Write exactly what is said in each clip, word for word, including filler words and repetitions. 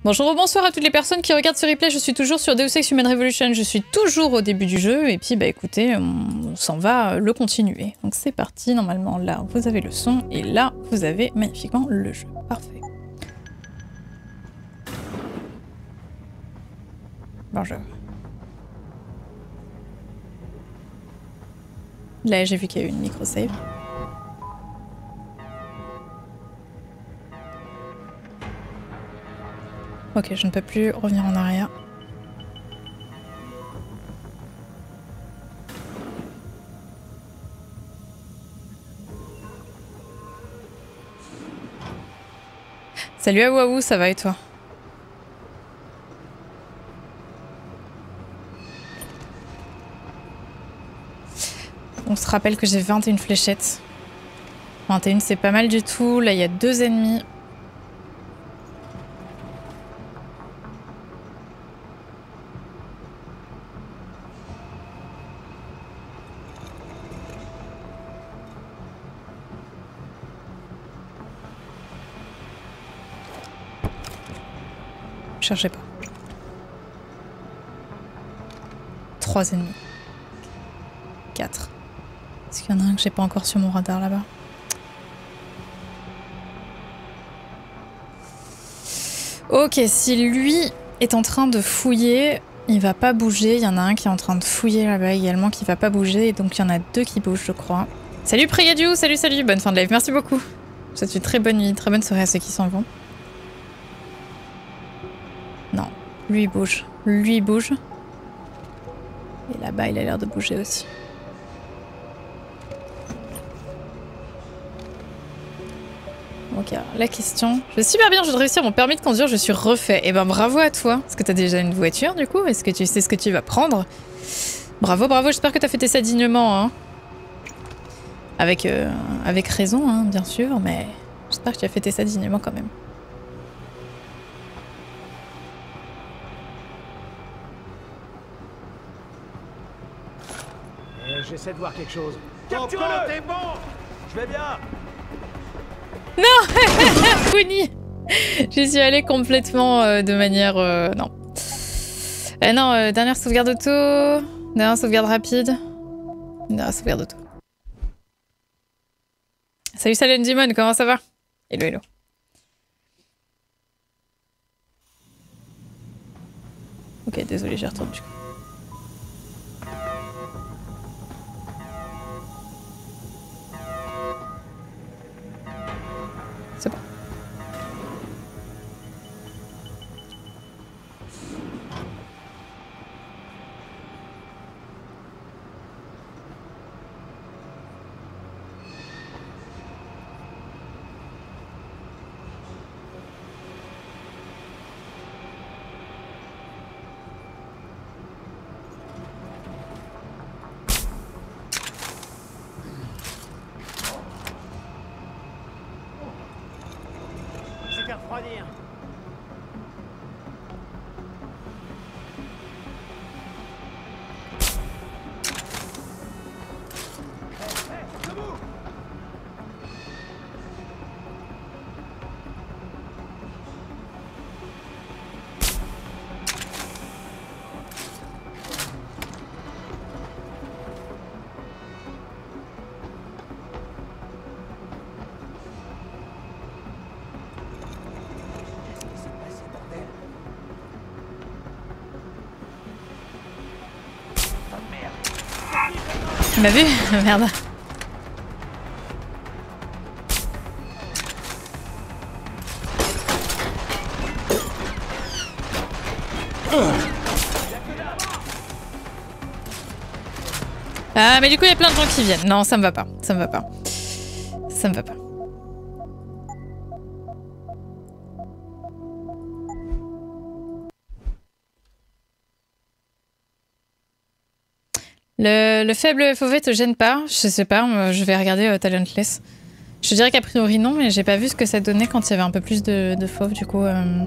Bonjour, bonsoir à toutes les personnes qui regardent ce replay, je suis toujours sur Deus Ex Human Revolution, je suis toujours au début du jeu, et puis bah écoutez, on s'en va le continuer. Donc c'est parti, normalement là vous avez le son, et là vous avez magnifiquement le jeu. Parfait. Bonjour. Là j'ai vu qu'il y a eu une micro-save. Ok, je ne peux plus revenir en arrière. Salut à Waouh, ça va et toi? On se rappelle que j'ai vingt et une fléchettes. vingt et une c'est pas mal du tout, là il y a deux ennemis. Cherchez pas. Trois ennemis. Quatre. Est-ce qu'il y en a un que j'ai pas encore sur mon radar là-bas? Ok, si lui est en train de fouiller, il va pas bouger. Il y en a un qui est en train de fouiller là-bas également qui va pas bouger. Et donc il y en a deux qui bougent, je crois. Salut Prégadiou, salut, salut, bonne fin de live, merci beaucoup. Je vous souhaite une très bonne nuit, très bonne soirée à ceux qui s'en vont. Non, lui il bouge. Lui il bouge. Et là-bas il a l'air de bouger aussi. Ok, alors, la question... Je vais super bien, je viens de réussir mon permis de conduire, je suis refait. Et ben bravo à toi. Est-ce que t'as déjà une voiture du coup? Est-ce que tu sais ce que tu vas prendre? Bravo, bravo, j'espère que t'as fêté ça dignement. Hein. Avec, euh, avec raison, hein, bien sûr, mais j'espère que tu as fêté ça dignement quand même. J'essaie de voir quelque chose. Capture-le! T'es bon! Je vais bien! Non. Kuni. J'y suis allée complètement euh, de manière... Euh, non. Euh, non, euh, dernière sauvegarde auto. Dernière sauvegarde rapide. Dernière sauvegarde auto. Salut Salen Dimon, comment ça va? Hello, hello. Ok, désolé, j'y retourne du coup. C'est bon. Tu m'as vu? Merde. Ah mais du coup il y a plein de gens qui viennent. Non, ça me va pas. Ça me va pas. Ça me va pas. Le, le faible F O V te gêne pas? Je sais pas, je vais regarder euh, Talentless. Je dirais qu'a priori non, mais j'ai pas vu ce que ça donnait quand il y avait un peu plus de, de fauve, du coup... Euh...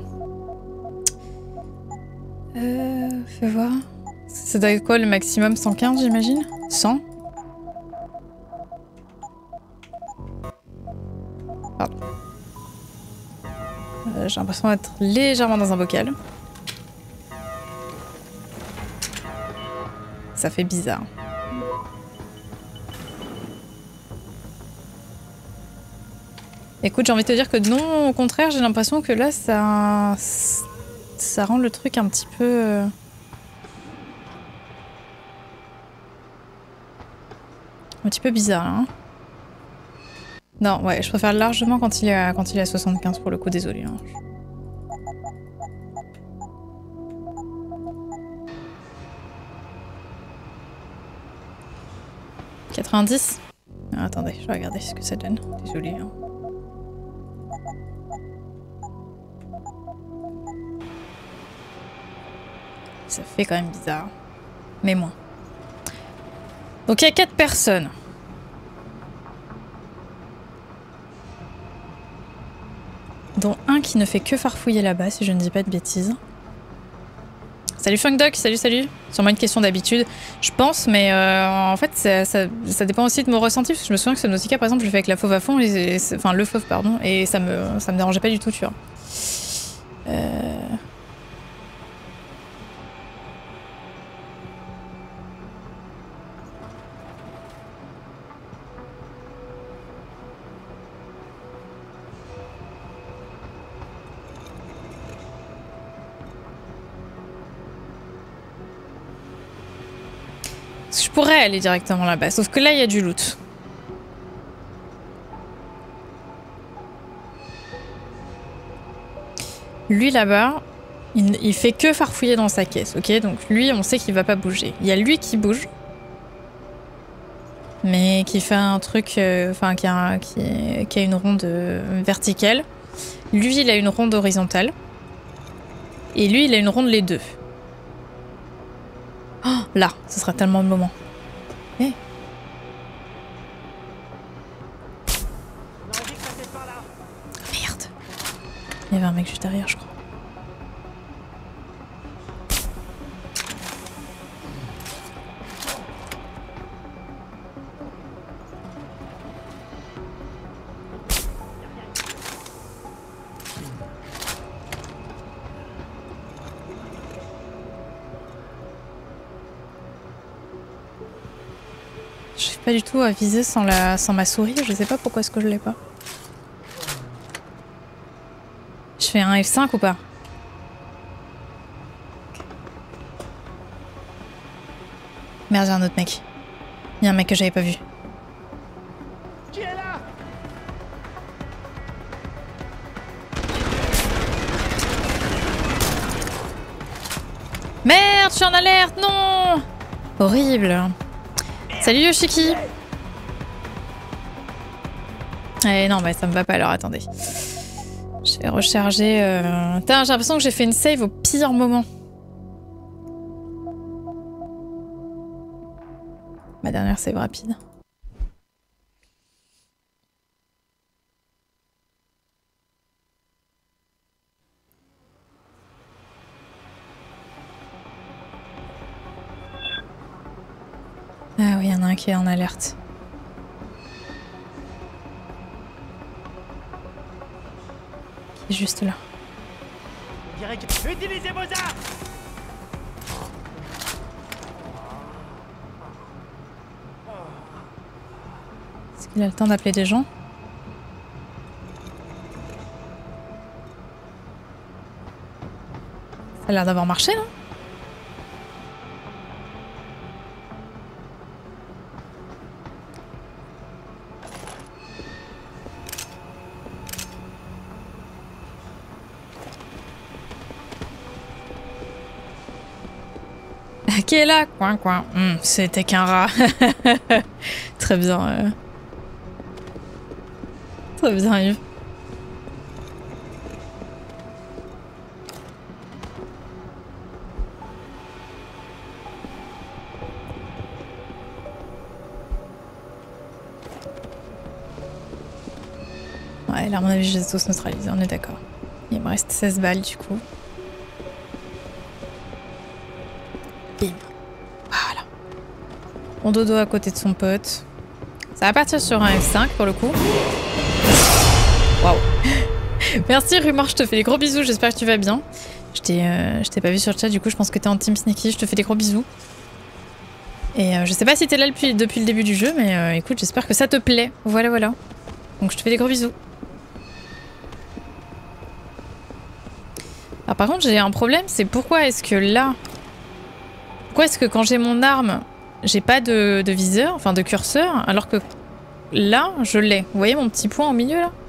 Euh... Fais voir... Ça doit être quoi le maximum? cent quinze j'imagine? cent? Pardon. j'ai l'impression d'être légèrement dans un bocal. Ça fait bizarre. Écoute, j'ai envie de te dire que non, au contraire, j'ai l'impression que là, ça... ça rend le truc un petit peu... un petit peu bizarre, là. Hein. Non, ouais, je préfère largement quand il est à, quand il est à soixante-quinze pour le coup, désolé. Hein. quatre-vingt-dix. Ah, attendez, je vais regarder ce que ça donne. Désolé. Hein. Ça fait quand même bizarre. Mais moins. Donc il y a quatre personnes. Dont un qui ne fait que farfouiller là-bas, si je ne dis pas de bêtises. Salut Funkdoc, salut salut. Sûrement une question d'habitude, je pense, mais euh, en fait ça, ça, ça dépend aussi de mon ressenti, parce que je me souviens que ce Nausicaa par exemple je l'ai fait avec la fauve à fond, et, et, enfin le fauve pardon, et ça me, ça me dérangeait pas du tout, tu vois. Euh... Je pourrais aller directement là-bas, sauf que là il y a du loot. Lui là-bas, il, il fait que farfouiller dans sa caisse, ok? Donc lui, on sait qu'il va pas bouger. Il y a lui qui bouge, mais qui fait un truc, enfin euh, qui, a, qui, qui a une ronde verticale. Lui, il a une ronde horizontale. Et lui, il a une ronde les deux. Oh, là, ce sera tellement le moment. Eh. Hey. Merde. Il y avait un mec juste derrière, je crois. Pas du tout à viser sans, la, sans ma souris, je sais pas pourquoi est-ce que je l'ai pas. Je fais un F cinq ou pas? Merde, il y a un autre mec. Il y a un mec que j'avais pas vu. Qui est là? Merde, je suis en alerte, non! Horrible. Salut Yoshiki. Eh non, mais ça me va pas alors, attendez. Je vais recharger... Euh... J'ai l'impression que j'ai fait une save au pire moment. Ma dernière save rapide. Ah oui, il y en a un qui est en alerte. Qui est juste là. Utilisez vos armes! Est-ce qu'il a le temps d'appeler des gens? Ça a l'air d'avoir marché, là. Qui est là? Coin, coin. Mmh, c'était qu'un rat. Très bien. Euh... Très bien, Yves. Ouais, là, à mon avis, j'ai tous neutralisé, on est d'accord. Il me reste seize balles, du coup. Bim. Voilà. Mon dodo à côté de son pote. Ça va partir sur un F cinq pour le coup. Waouh. Merci Rumor, je te fais des gros bisous, j'espère que tu vas bien. Je t'ai euh, je t'ai pas vu sur le chat, du coup je pense que t'es en team sneaky, je te fais des gros bisous. Et euh, je sais pas si t'es là depuis, depuis le début du jeu, mais euh, écoute, j'espère que ça te plaît. Voilà, voilà. Donc je te fais des gros bisous. Alors par contre, j'ai un problème, c'est pourquoi est-ce que là... Pourquoi est-ce que quand j'ai mon arme, j'ai pas de, de viseur, enfin de curseur, alors que là, je l'ai. Vous voyez mon petit point au milieu, là?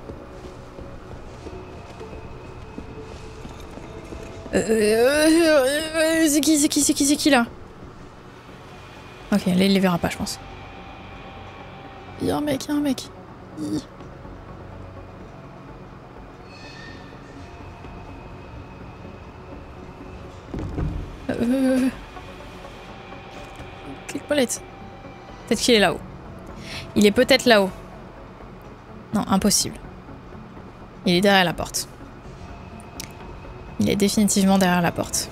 Euh, euh, euh, c'est qui, c'est qui, c'est qui, c'est qui là? Ok, là il les verra pas je pense. Il y a un mec, il y a un mec. Il... Euh... Clique molette. Peut-être qu'il est là-haut. Il est peut-être là-haut. Non, impossible. Il est derrière la porte. Il est définitivement derrière la porte.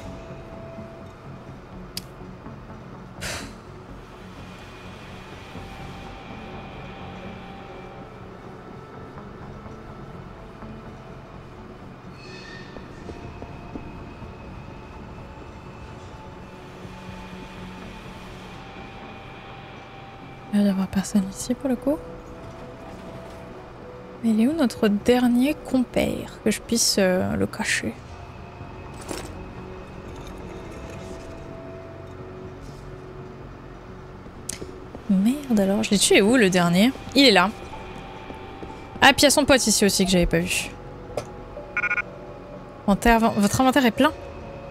Il n'y a d'avoir personne ici pour le coup. Mais il est où notre dernier compère? Que je puisse euh, le cacher. Merde alors, je l'ai tué où le dernier? Il est là. Ah, puis il y a son pote ici aussi que j'avais pas vu. Inventaire, votre inventaire est plein?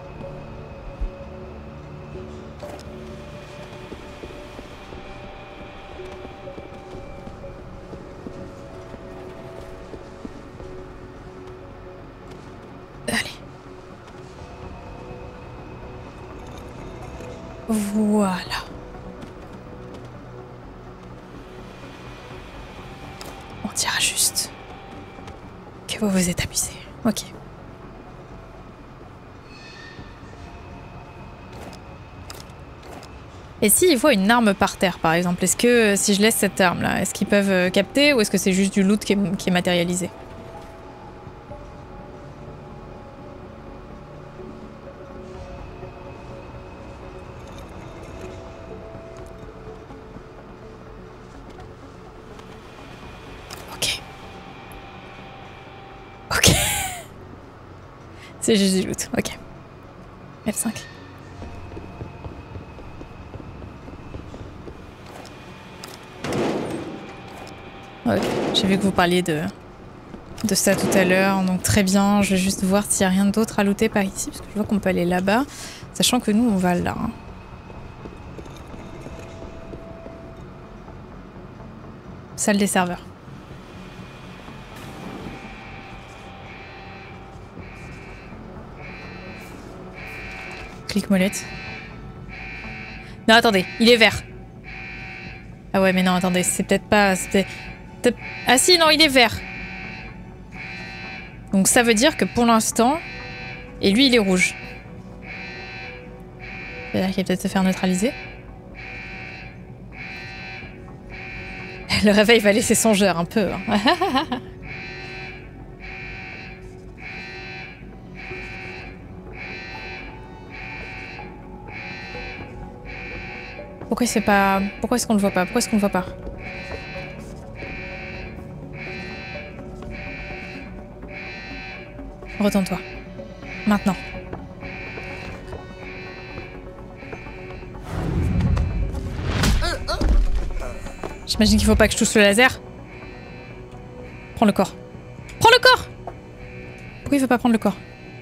Allez. Voilà. On dira juste que vous vous êtes amusé. Ok. Et s'ils voient une arme par terre, par exemple, est-ce que si je laisse cette arme-là, est-ce qu'ils peuvent capter ou est-ce que c'est juste du loot qui est, qui est matérialisé? Ok. Ok. C'est juste du loot, ok. F cinq. Ouais, j'ai vu que vous parliez de, de ça tout à l'heure, donc très bien, je vais juste voir s'il n'y a rien d'autre à looter par ici, parce que je vois qu'on peut aller là-bas, sachant que nous on va là. Hein. Salle des serveurs. Clique molette. Non attendez, il est vert. Ah ouais mais non attendez, c'est peut-être pas... Ah si, non, il est vert. Donc ça veut dire que pour l'instant... Et lui, il est rouge. Ça veut dire qu'il va peut-être se faire neutraliser. Le réveil va laisser songeur un peu. Hein. Pourquoi c'est pas... Pourquoi est-ce qu'on le voit pas? Pourquoi est-ce qu'on le voit pas? Retourne-toi. Maintenant. J'imagine qu'il faut pas que je touche le laser. Prends le corps. Prends le corps! Pourquoi il veut pas prendre le corps?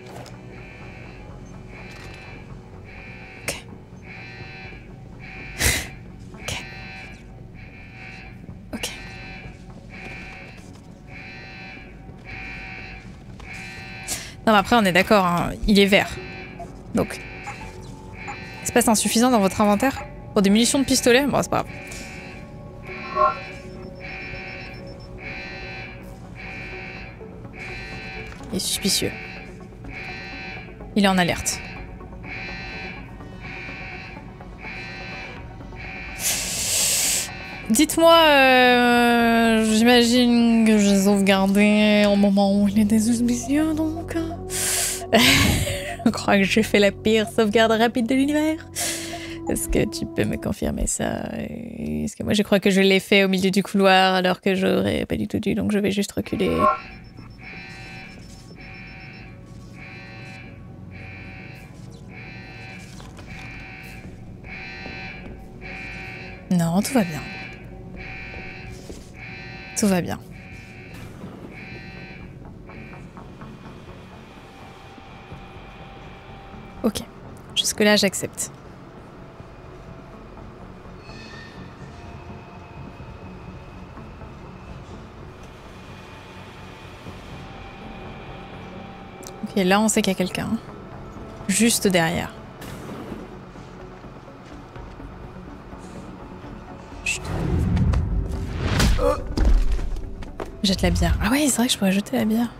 Ok. Ok. Ok. Non mais après on est d'accord, hein. Il est vert. Donc... Espace insuffisant dans votre inventaire? Pour des munitions de pistolet? Bon c'est pas grave. Il est suspicieux. Il est en alerte. Dites-moi, euh, j'imagine que j'ai sauvegardé au moment où il était suspicieux, donc... Euh, je crois que j'ai fait la pire sauvegarde rapide de l'univers. Est-ce que tu peux me confirmer ça? Est-ce que moi je crois que je l'ai fait au milieu du couloir alors que j'aurais pas du tout dû, donc je vais juste reculer. Non, tout va bien. Tout va bien. Ok. Jusque-là, j'accepte. Ok, là, on sait qu'il y a quelqu'un. Juste derrière. Chut. Jette la bière. Ah ouais, c'est vrai que je pourrais jeter la bière.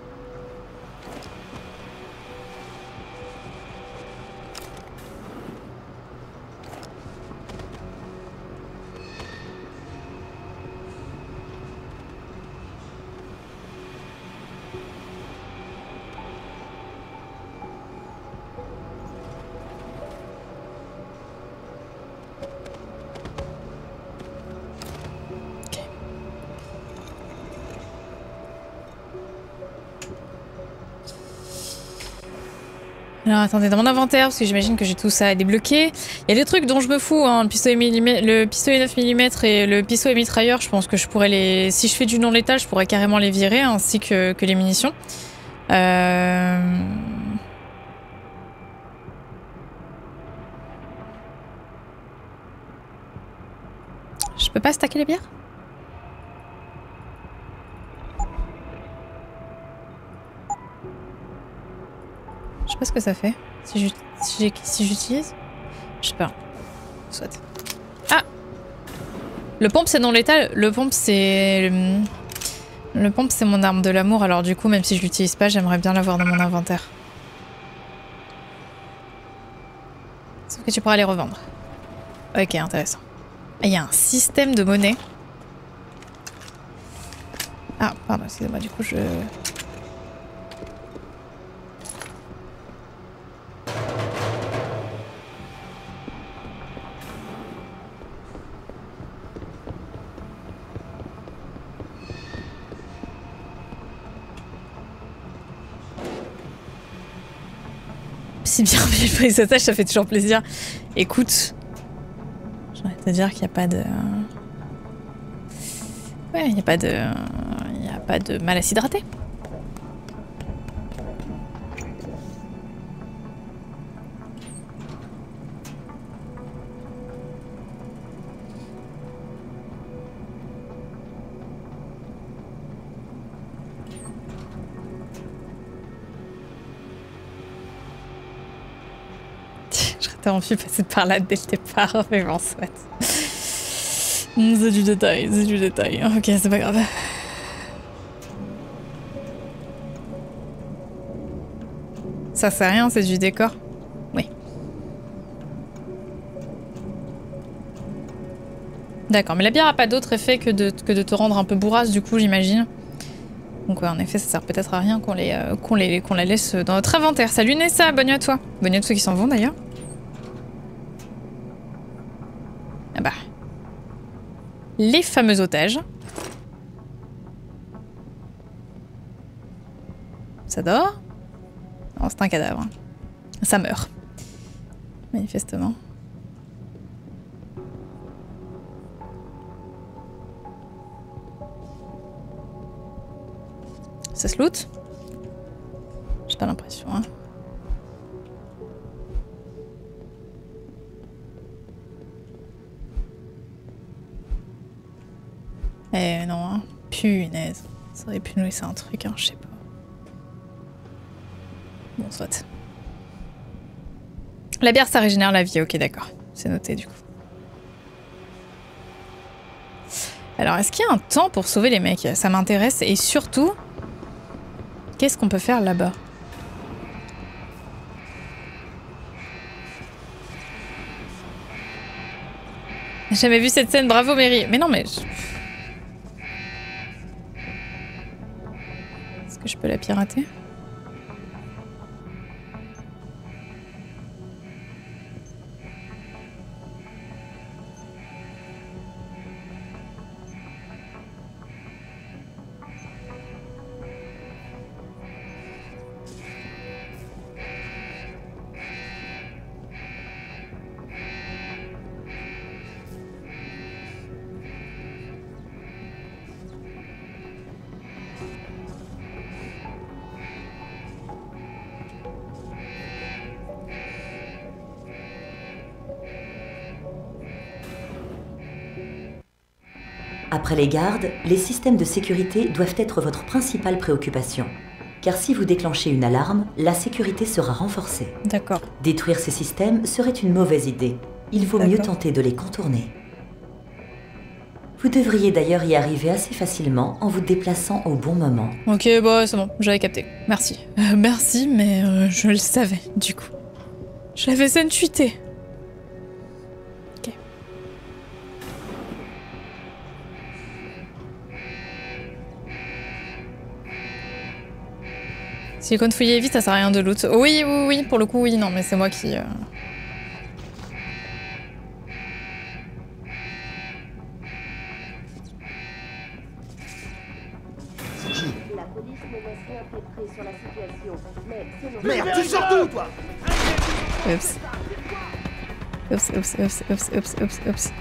Alors attendez, dans mon inventaire, parce que j'imagine que j'ai tout ça à débloquer, il y a des trucs dont je me fous, hein, le pistolet, le pistolet neuf millimètres et le pistolet mitrailleur, je pense que je pourrais les... Si je fais du non létal, je pourrais carrément les virer, ainsi que, que les munitions. Euh... Je peux pas stacker les bières ? Je sais pas ce que ça fait. Si j'utilise si Je sais pas. Soit. Ah Le pompe c'est non létal. Le pompe c'est... Le pompe c'est mon arme de l'amour. Alors du coup même si je l'utilise pas j'aimerais bien l'avoir dans mon inventaire. Sauf que tu pourras les revendre. Ok, intéressant. Il y a un système de monnaie. Ah pardon, excusez-moi, du coup je... Si bien pour les attaches, ça fait toujours plaisir. Écoute, j'ai envie de te dire qu'il n'y a pas de... Ouais, il n'y a pas de... Il n'y a pas de mal à s'hydrater. T'as envie de passer par là dès le départ, mais bon, soit. C'est du détail, c'est du détail. Ok, c'est pas grave. Ça c'est rien, c'est du décor. Oui. D'accord, mais la bière a pas d'autre effet que de, que de te rendre un peu bourrasse du coup, j'imagine. Donc ouais, en effet, ça sert peut-être à rien qu'on les, euh, qu'on les, qu'on la laisse dans notre inventaire. Salut Nessa, bonne nuit à toi. Bonne nuit à tous ceux qui s'en vont d'ailleurs. Ah bah. Les fameux otages. Ça dort? Non, c'est un cadavre. Ça meurt. Manifestement. Ça se loot? J'ai pas l'impression, hein. Eh non, hein. Punaise. Ça aurait pu nous laisser un truc, hein, je sais pas. Bon, soit. La bière, ça régénère la vie, ok, d'accord. C'est noté, du coup. Alors, est-ce qu'il y a un temps pour sauver les mecs? Ça m'intéresse. Et surtout, qu'est-ce qu'on peut faire là-bas? J'ai jamais vu cette scène, bravo Mary. Mais non, mais... Je... Est-ce que je peux la pirater? Après les gardes, les systèmes de sécurité doivent être votre principale préoccupation. Car si vous déclenchez une alarme, la sécurité sera renforcée. D'accord. Détruire ces systèmes serait une mauvaise idée. Il vaut mieux tenter de les contourner. Vous devriez d'ailleurs y arriver assez facilement en vous déplaçant au bon moment. Ok, bah c'est bon, j'avais capté. Merci. Euh, merci, mais euh, je le savais, du coup. J'avais intuité. Ok. Silicone fouillé vite, ça sert à rien de loot. Oui, oui, oui, pour le coup, oui, non, mais c'est moi qui... Euh... La police ne laisse rien filtrer sur la situation, mais c'est Merde, tu sors d'où, toi? Oups. Oups, oups, oups, oups, oups, oups, oups.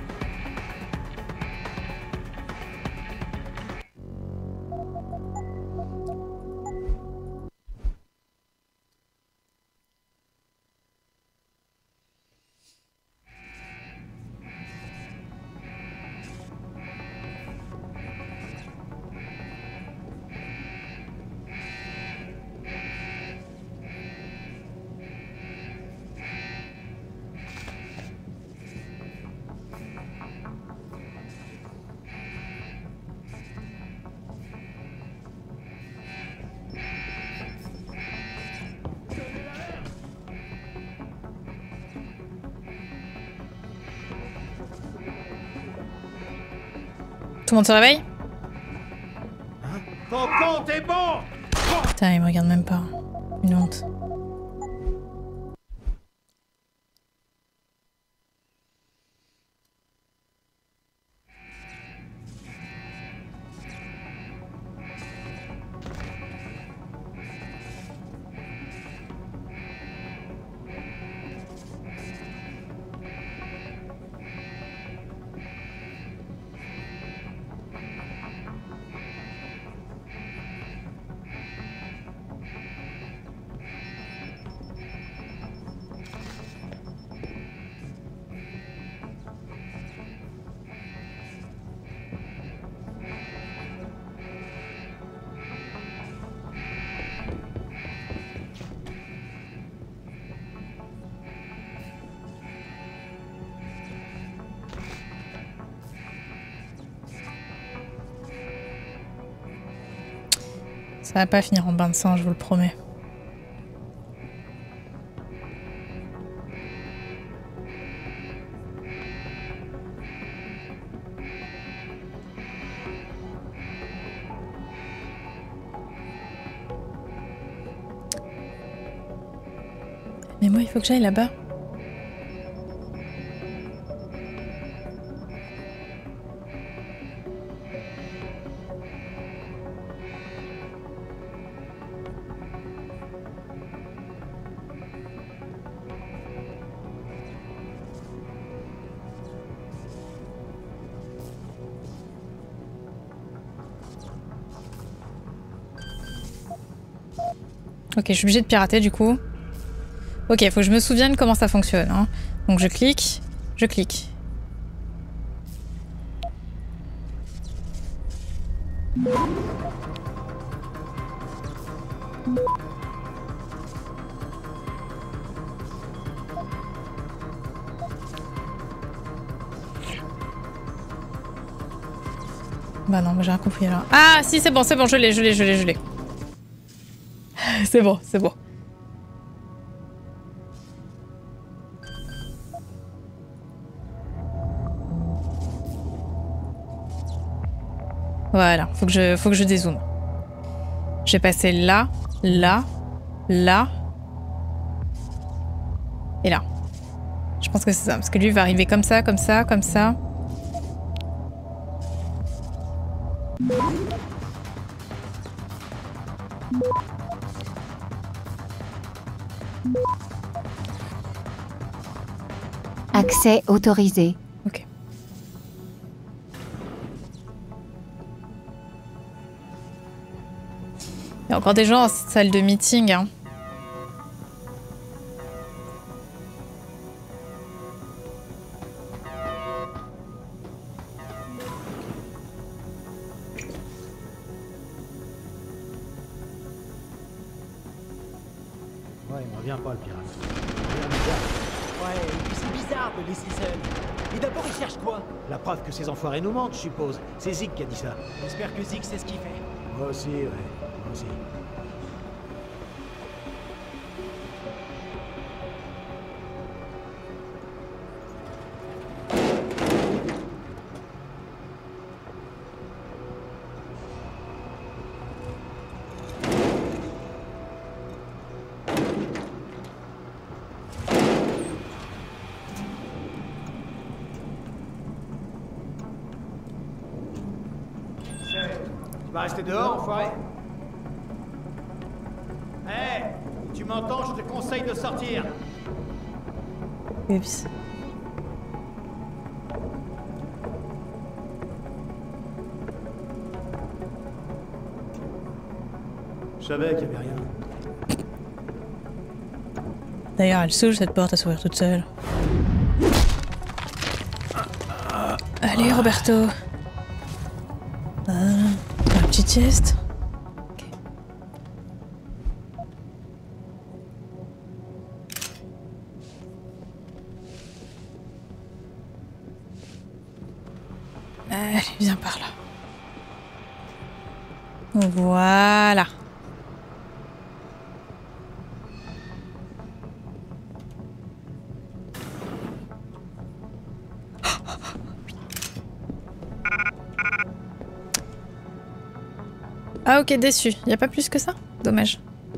Tout le monde se réveille? Ton compte est bon! Putain, il me regarde même pas. Une honte. Ça va pas finir en bain de sang, je vous le promets. Mais moi, il faut que j'aille là-bas. Ok, je suis obligée de pirater du coup. Ok, il faut que je me souvienne comment ça fonctionne. Hein. Donc je clique, je clique. Bah non, j'ai rien compris là. Ah si, c'est bon, c'est bon, je l'ai, je l'ai, je l'ai, je l'ai. C'est bon, c'est bon. Voilà, faut que je, faut que je dézoome. Je vais passer là, là, là et là. Je pense que c'est ça, parce que lui va arriver comme ça, comme ça, comme ça. Accès autorisé. Ok. Il y a encore des gens en salle de meeting, hein. Ouais, il me revient pas le pirate. Ouais, et puis c'est bizarre de laisser seul. Et d'abord, il cherche quoi? La preuve que ces enfoirés nous mentent, je suppose. C'est Zig qui a dit ça. J'espère que Zig sait ce qu'il fait. Moi aussi, ouais. Moi aussi. Tu vas rester dehors, enfoiré? Hé hey, tu m'entends? Je te conseille de sortir. Oups. Je savais qu'il y avait rien. D'ailleurs, elle saoule cette porte à s'ouvrir toute seule. Allez, Roberto. Voilà. Un petit test. Okay. Allez, viens par là. Voilà. Ah ok, déçu. Y a pas plus que ça? Dommage.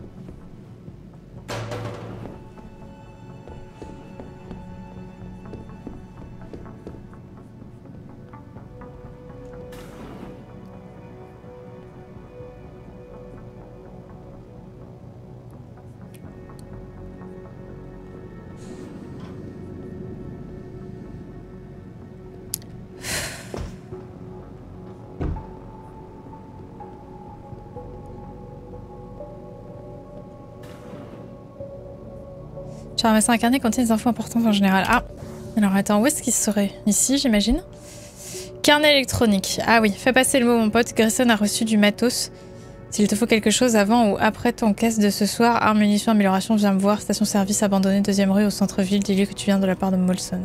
Charmessin incarné contient des infos importantes en général. Ah, alors attends, où est-ce qu'il serait? Ici, j'imagine. Carnet électronique. Ah oui, fais passer le mot, mon pote. Grayson a reçu du matos. S'il te faut quelque chose avant ou après ton caisse de ce soir, armes, munitions, amélioration, viens me voir. Station-service abandonnée, deuxième rue au centre-ville. Dis-lui que tu viens de la part de Molson.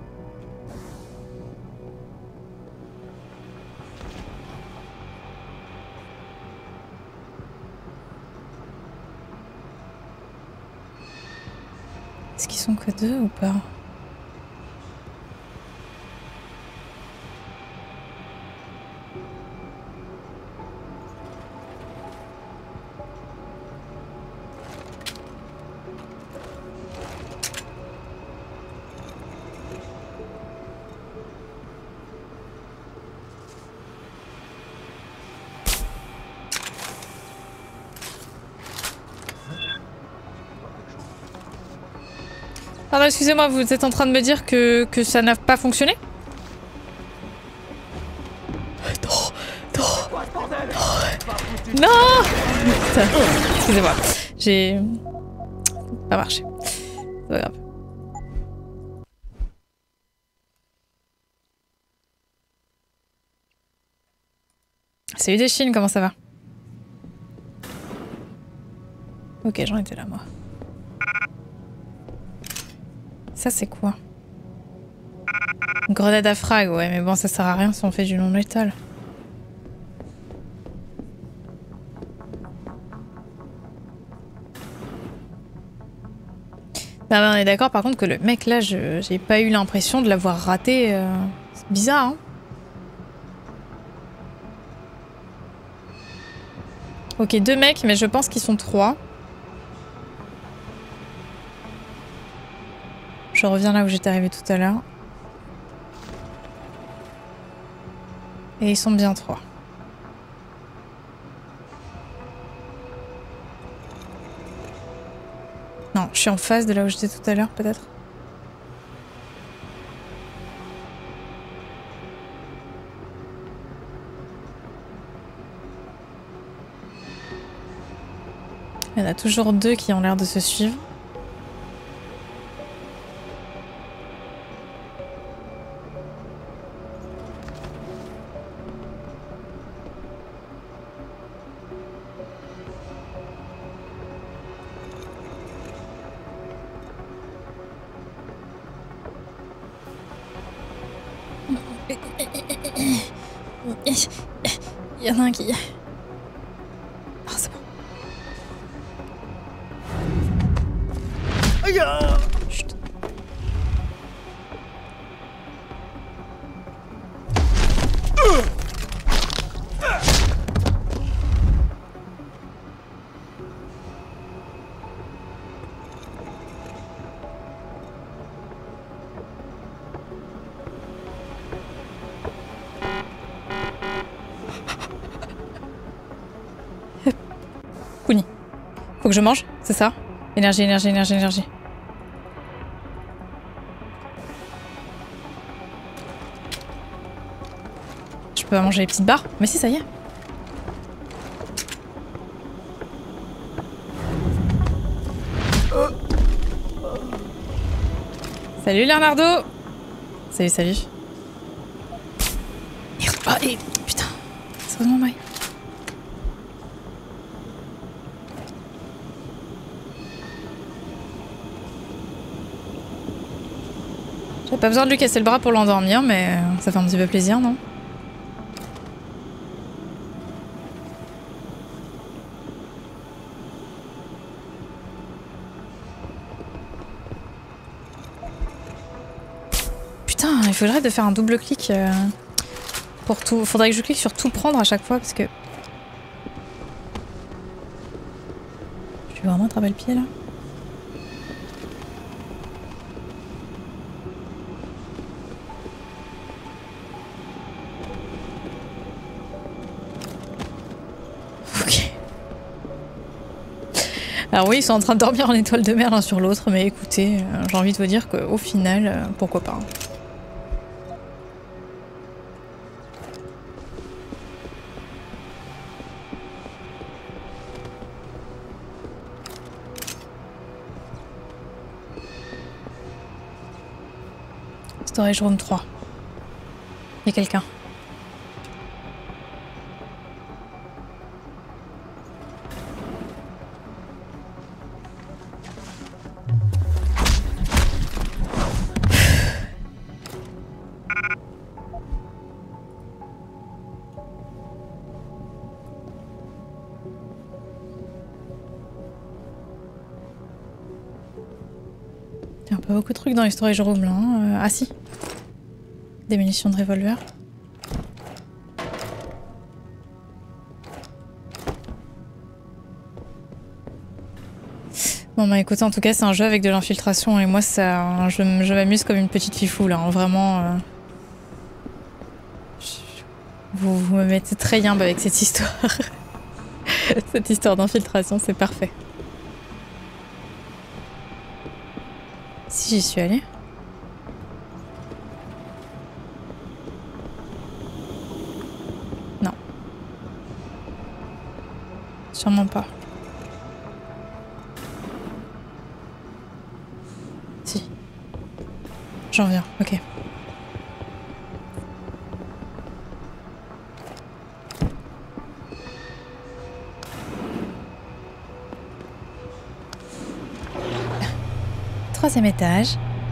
Est-ce qu'ils sont que deux ou pas? Pardon, excusez-moi, vous êtes en train de me dire que, que ça n'a pas fonctionné? Non, non, non, non. Putain, excusez-moi, j'ai pas marché. C'est pas grave. Salut des Chines, comment ça va? Ok, j'en étais là, moi. Ça, c'est quoi? Une grenade à frag, ouais, mais bon, ça sert à rien si on fait du non létal. Non, mais on est d'accord, par contre, que le mec là, je j'ai pas eu l'impression de l'avoir raté. Euh... C'est bizarre, hein? Ok, deux mecs, mais je pense qu'ils sont trois. Je reviens là où j'étais arrivé tout à l'heure. Et ils sont bien trois. Non, je suis en face de là où j'étais tout à l'heure, peut-être. Il y en a toujours deux qui ont l'air de se suivre. Il y en a un qui... Ah, c'est bon. Chut. Pouni. Faut que je mange, c'est ça? Énergie, énergie, énergie, énergie. Je peux pas manger les petites barres? Mais si, ça y est. Salut Leonardo! Salut, salut. Merde. Oh, et... Putain. C'est vraiment mal. J'avais pas besoin de lui casser le bras pour l'endormir, mais ça fait un petit peu plaisir, non? Putain, il faudrait de faire un double clic euh, pour tout. Faudrait que je clique sur tout prendre à chaque fois parce que... Je vais vraiment attraper le pied là. Alors oui, ils sont en train de dormir en étoile de mer l'un sur l'autre, mais écoutez, euh, j'ai envie de vous dire qu'au final, euh, pourquoi pas. Storage room trois. Il y a quelqu'un. Pas beaucoup de trucs dans les storage rooms là. Hein. Euh, ah si. Des munitions de revolver. Bon bah écoutez, en tout cas c'est un jeu avec de l'infiltration et moi ça, je, je m'amuse comme une petite fifou là. Hein. Vraiment. Euh... Vous, vous me mettez très yimbe avec cette histoire. Cette histoire d'infiltration, c'est parfait. Si j'y suis allée. Non. Sûrement pas. Si. J'en viens, ok. Troisième étage.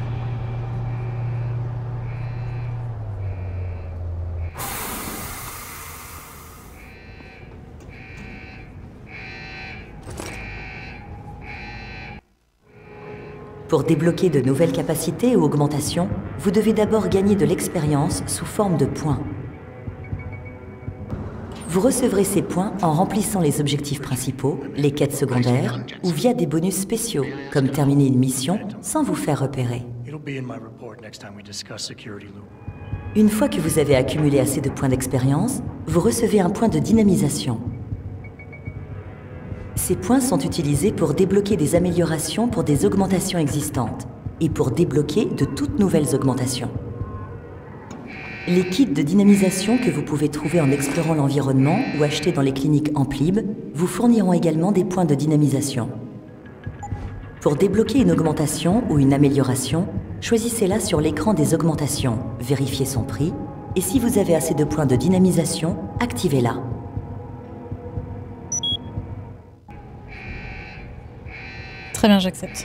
Pour débloquer de nouvelles capacités ou augmentations, vous devez d'abord gagner de l'expérience sous forme de points. Vous recevrez ces points en remplissant les objectifs principaux, les quêtes secondaires, ou via des bonus spéciaux, comme terminer une mission sans vous faire repérer. Une fois que vous avez accumulé assez de points d'expérience, vous recevez un point de dynamisation. Ces points sont utilisés pour débloquer des améliorations pour des augmentations existantes et pour débloquer de toutes nouvelles augmentations. Les kits de dynamisation que vous pouvez trouver en explorant l'environnement ou acheter dans les cliniques Amplib vous fourniront également des points de dynamisation. Pour débloquer une augmentation ou une amélioration, choisissez-la sur l'écran des augmentations, vérifiez son prix, et si vous avez assez de points de dynamisation, activez-la. Très bien, j'accepte.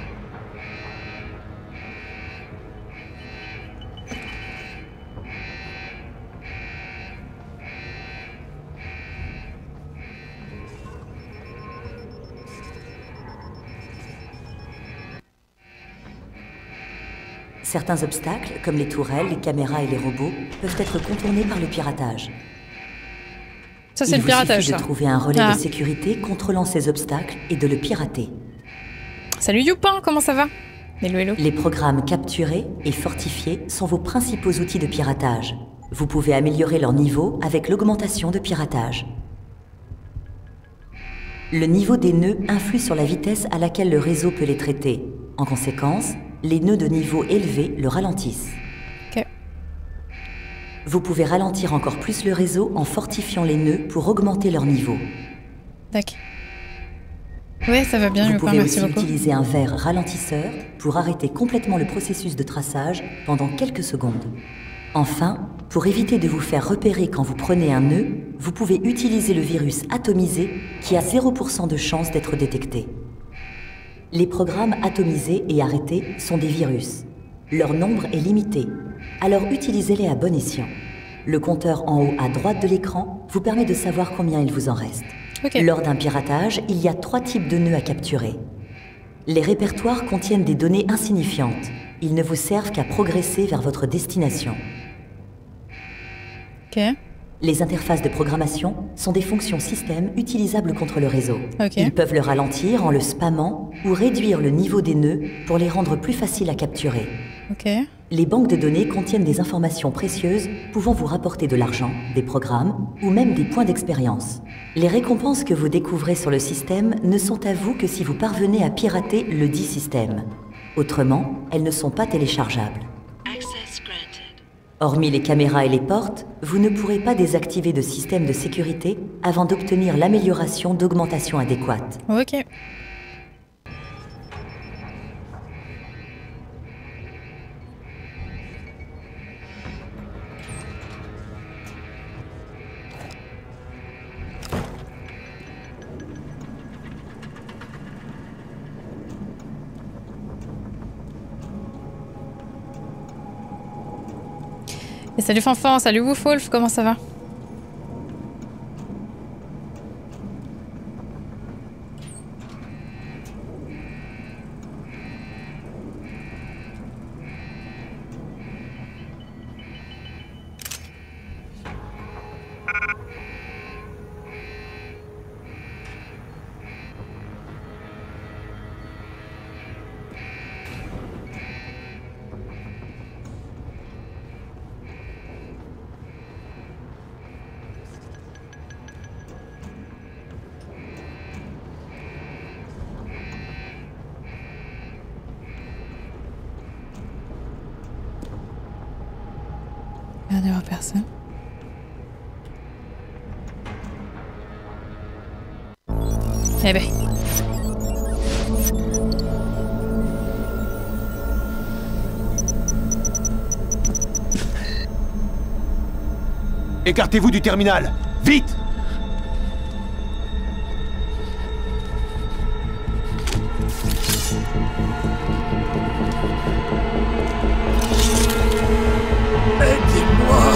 Certains obstacles, comme les tourelles, les caméras et les robots, peuvent être contournés par le piratage. Ça, c'est le piratage, Il vous suffit ça. de trouver un relais Ah. de sécurité contrôlant ces obstacles et de le pirater. Salut Youpin, comment ça va? Hello, hello. Les programmes capturés et fortifiés sont vos principaux outils de piratage. Vous pouvez améliorer leur niveau avec l'augmentation de piratage. Le niveau des nœuds influe sur la vitesse à laquelle le réseau peut les traiter. En conséquence, les nœuds de niveau élevé le ralentissent. Ok. Vous pouvez ralentir encore plus le réseau en fortifiant les nœuds pour augmenter leur niveau. D'accord. Ouais, ça va bien, Vous Youpin, pouvez merci aussi beaucoup. utiliser un verre ralentisseur pour arrêter complètement le processus de traçage pendant quelques secondes. Enfin, pour éviter de vous faire repérer quand vous prenez un nœud, vous pouvez utiliser le virus atomisé qui a zéro pour cent de chance d'être détecté. Les programmes atomisés et arrêtés sont des virus. Leur nombre est limité, alors utilisez-les à bon escient. Le compteur en haut à droite de l'écran vous permet de savoir combien il vous en reste. Ok. Lors d'un piratage, il y a trois types de nœuds à capturer. Les répertoires contiennent des données insignifiantes. Ils ne vous servent qu'à progresser vers votre destination. Ok. Les interfaces de programmation sont des fonctions système utilisables contre le réseau. Ok. Ils peuvent le ralentir en le spammant ou réduire le niveau des nœuds pour les rendre plus faciles à capturer. Ok. Les banques de données contiennent des informations précieuses pouvant vous rapporter de l'argent, des programmes ou même des points d'expérience. Les récompenses que vous découvrez sur le système ne sont à vous que si vous parvenez à pirater le dit système. Autrement, elles ne sont pas téléchargeables. Hormis les caméras et les portes, vous ne pourrez pas désactiver de système de sécurité avant d'obtenir l'amélioration d'augmentation adéquate. Ok. Et salut Fanfan, salut Woofwolf, comment ça va? Merde, il y aura personne. Eh ben. Écartez-vous du terminal! Vite! Aidez-moi!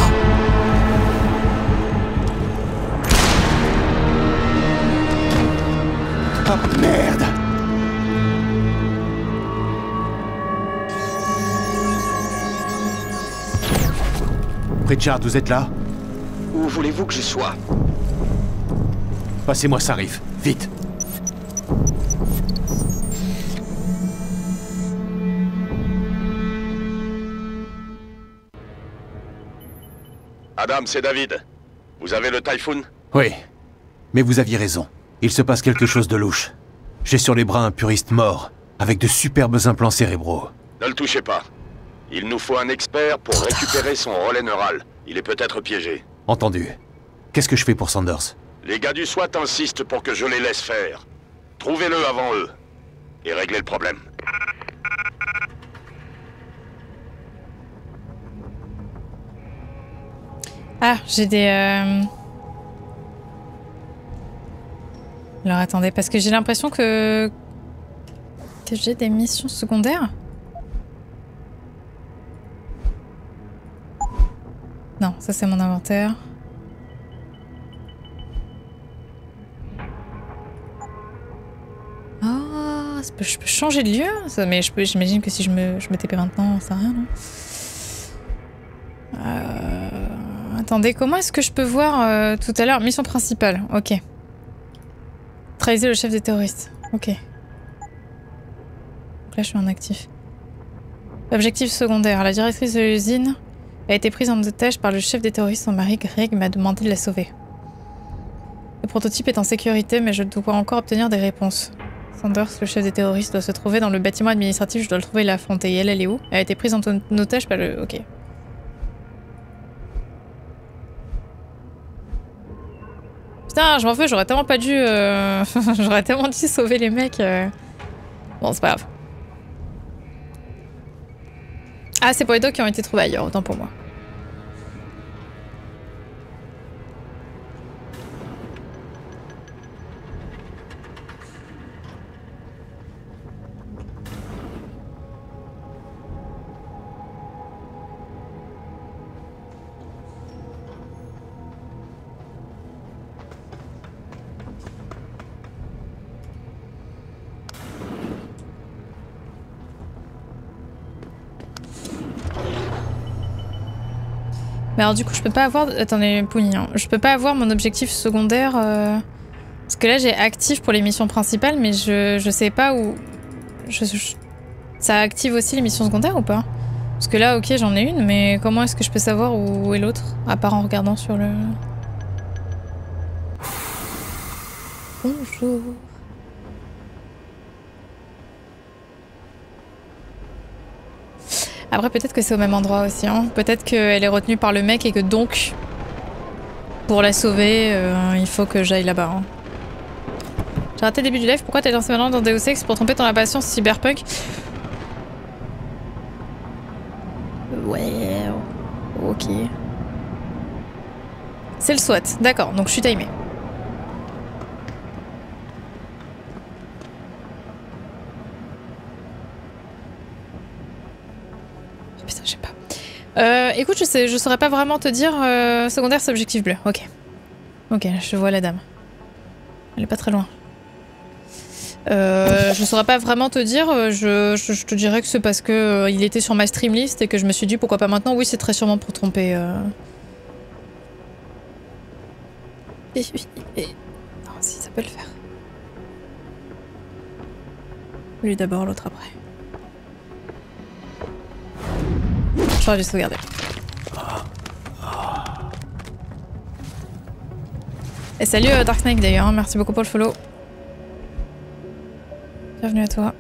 Ah merde! Pritchard, vous êtes là? Où voulez-vous que je sois? Passez-moi ça, Riff. Vite. Adam, c'est David. Vous avez le Typhoon? Oui. Mais vous aviez raison. Il se passe quelque chose de louche. J'ai sur les bras un puriste mort, avec de superbes implants cérébraux. Ne le touchez pas. Il nous faut un expert pour récupérer son relais neural. Il est peut-être piégé. Entendu. Qu'est-ce que je fais pour Sanders? Les gars du SWAT insistent pour que je les laisse faire. Trouvez-le avant eux. Et réglez le problème. Ah, j'ai des... Euh... Alors attendez, parce que j'ai l'impression que... Que j'ai des missions secondaires. Non, ça c'est mon inventaire. Ah, je peux, je peux changer de lieu ça, mais j'imagine que si je me, je me T P maintenant, ça sert à rien, non? euh, Attendez, comment est-ce que je peux voir euh, tout à l'heure? Mission principale, ok. Trahiser le chef des terroristes, ok. Donc là je suis en actif. Objectif secondaire, la directrice de l'usine a été prise en otage par le chef des terroristes. Son mari Greg m'a demandé de la sauver. Le prototype est en sécurité, mais je dois encore obtenir des réponses. Sanders, le chef des terroristes, doit se trouver dans le bâtiment administratif. Je dois le trouver et l'affronter. Et elle, elle est où? Elle a été prise en otage par le... Ok. Putain, je m'en fous, j'aurais tellement pas dû... Euh... j'aurais tellement dû sauver les mecs. Euh... Bon, c'est pas grave. Ah, c'est pour les docs qui ont été trouvés ailleurs, autant pour moi. Mais alors du coup je peux pas avoir... Attendez, Pouni, hein. Je peux pas avoir mon objectif secondaire... Euh... Parce que là j'ai actif pour les missions principales, mais je, je sais pas où... Je, je... Ça active aussi les missions secondaires ou pas? Parce que là, ok, j'en ai une, mais comment est-ce que je peux savoir où est l'autre? À part en regardant sur le... Bonjour. Après, peut-être que c'est au même endroit aussi. Hein. Peut-être qu'elle est retenue par le mec et que donc, pour la sauver, euh, il faut que j'aille là-bas. Hein. J'ai raté le début du live. Pourquoi t'es lancé maintenant dans Deus Ex pour tromper ton impatience cyberpunk? Ouais. Ok. C'est le SWAT. D'accord, donc je suis timée. Putain, je sais pas. Euh, écoute, je sais, je saurais pas vraiment te dire. Euh, secondaire, c'est objectif bleu. Ok. Ok, je vois la dame. Elle est pas très loin. Euh, je saurais pas vraiment te dire. Je, je, je te dirais que c'est parce que euh, il était sur ma stream list et que je me suis dit pourquoi pas maintenant. Oui, c'est très sûrement pour tromper. Euh... Et, et... Non, si, ça peut le faire. Lui d'abord, l'autre après. J'aurais dû sauvegarder. Et salut euh, Dark Snake d'ailleurs, hein. Merci beaucoup pour le follow. Bienvenue à toi.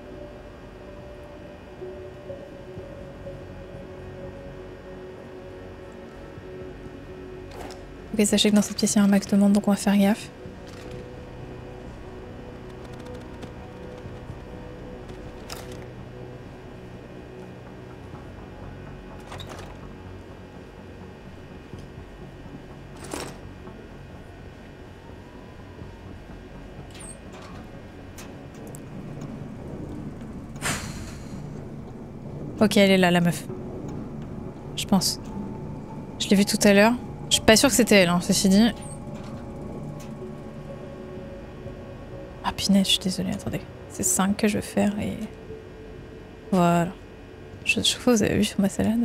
Ok, sachez que dans cette pièce il y a un max de monde, donc on va faire gaffe. Ok, elle est là, la meuf. Je pense. Je l'ai vue tout à l'heure. Je suis pas sûre que c'était elle, hein, ceci dit. Ah punaise, je suis désolée, attendez. C'est cinq que je veux faire et... Voilà. Je, je crois que vous avez vu sur ma salade.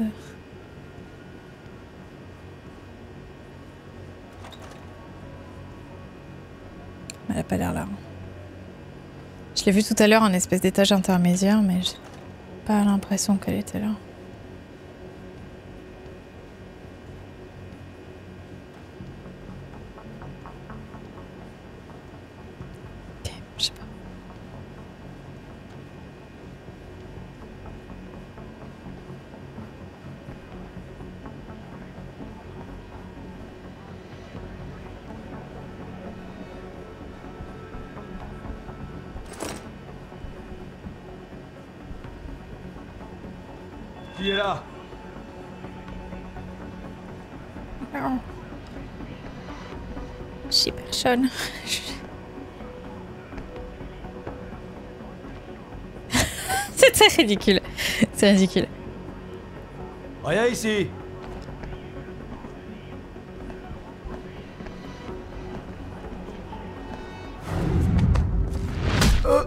Elle a pas l'air là. Je l'ai vu tout à l'heure, un espèce d'étage intermédiaire, mais j'ai pas l'impression qu'elle était là. Ok, je sais pas. Qui est là? Non. Je sais personne. C'est très ridicule. C'est ridicule. Rien ici. Euh.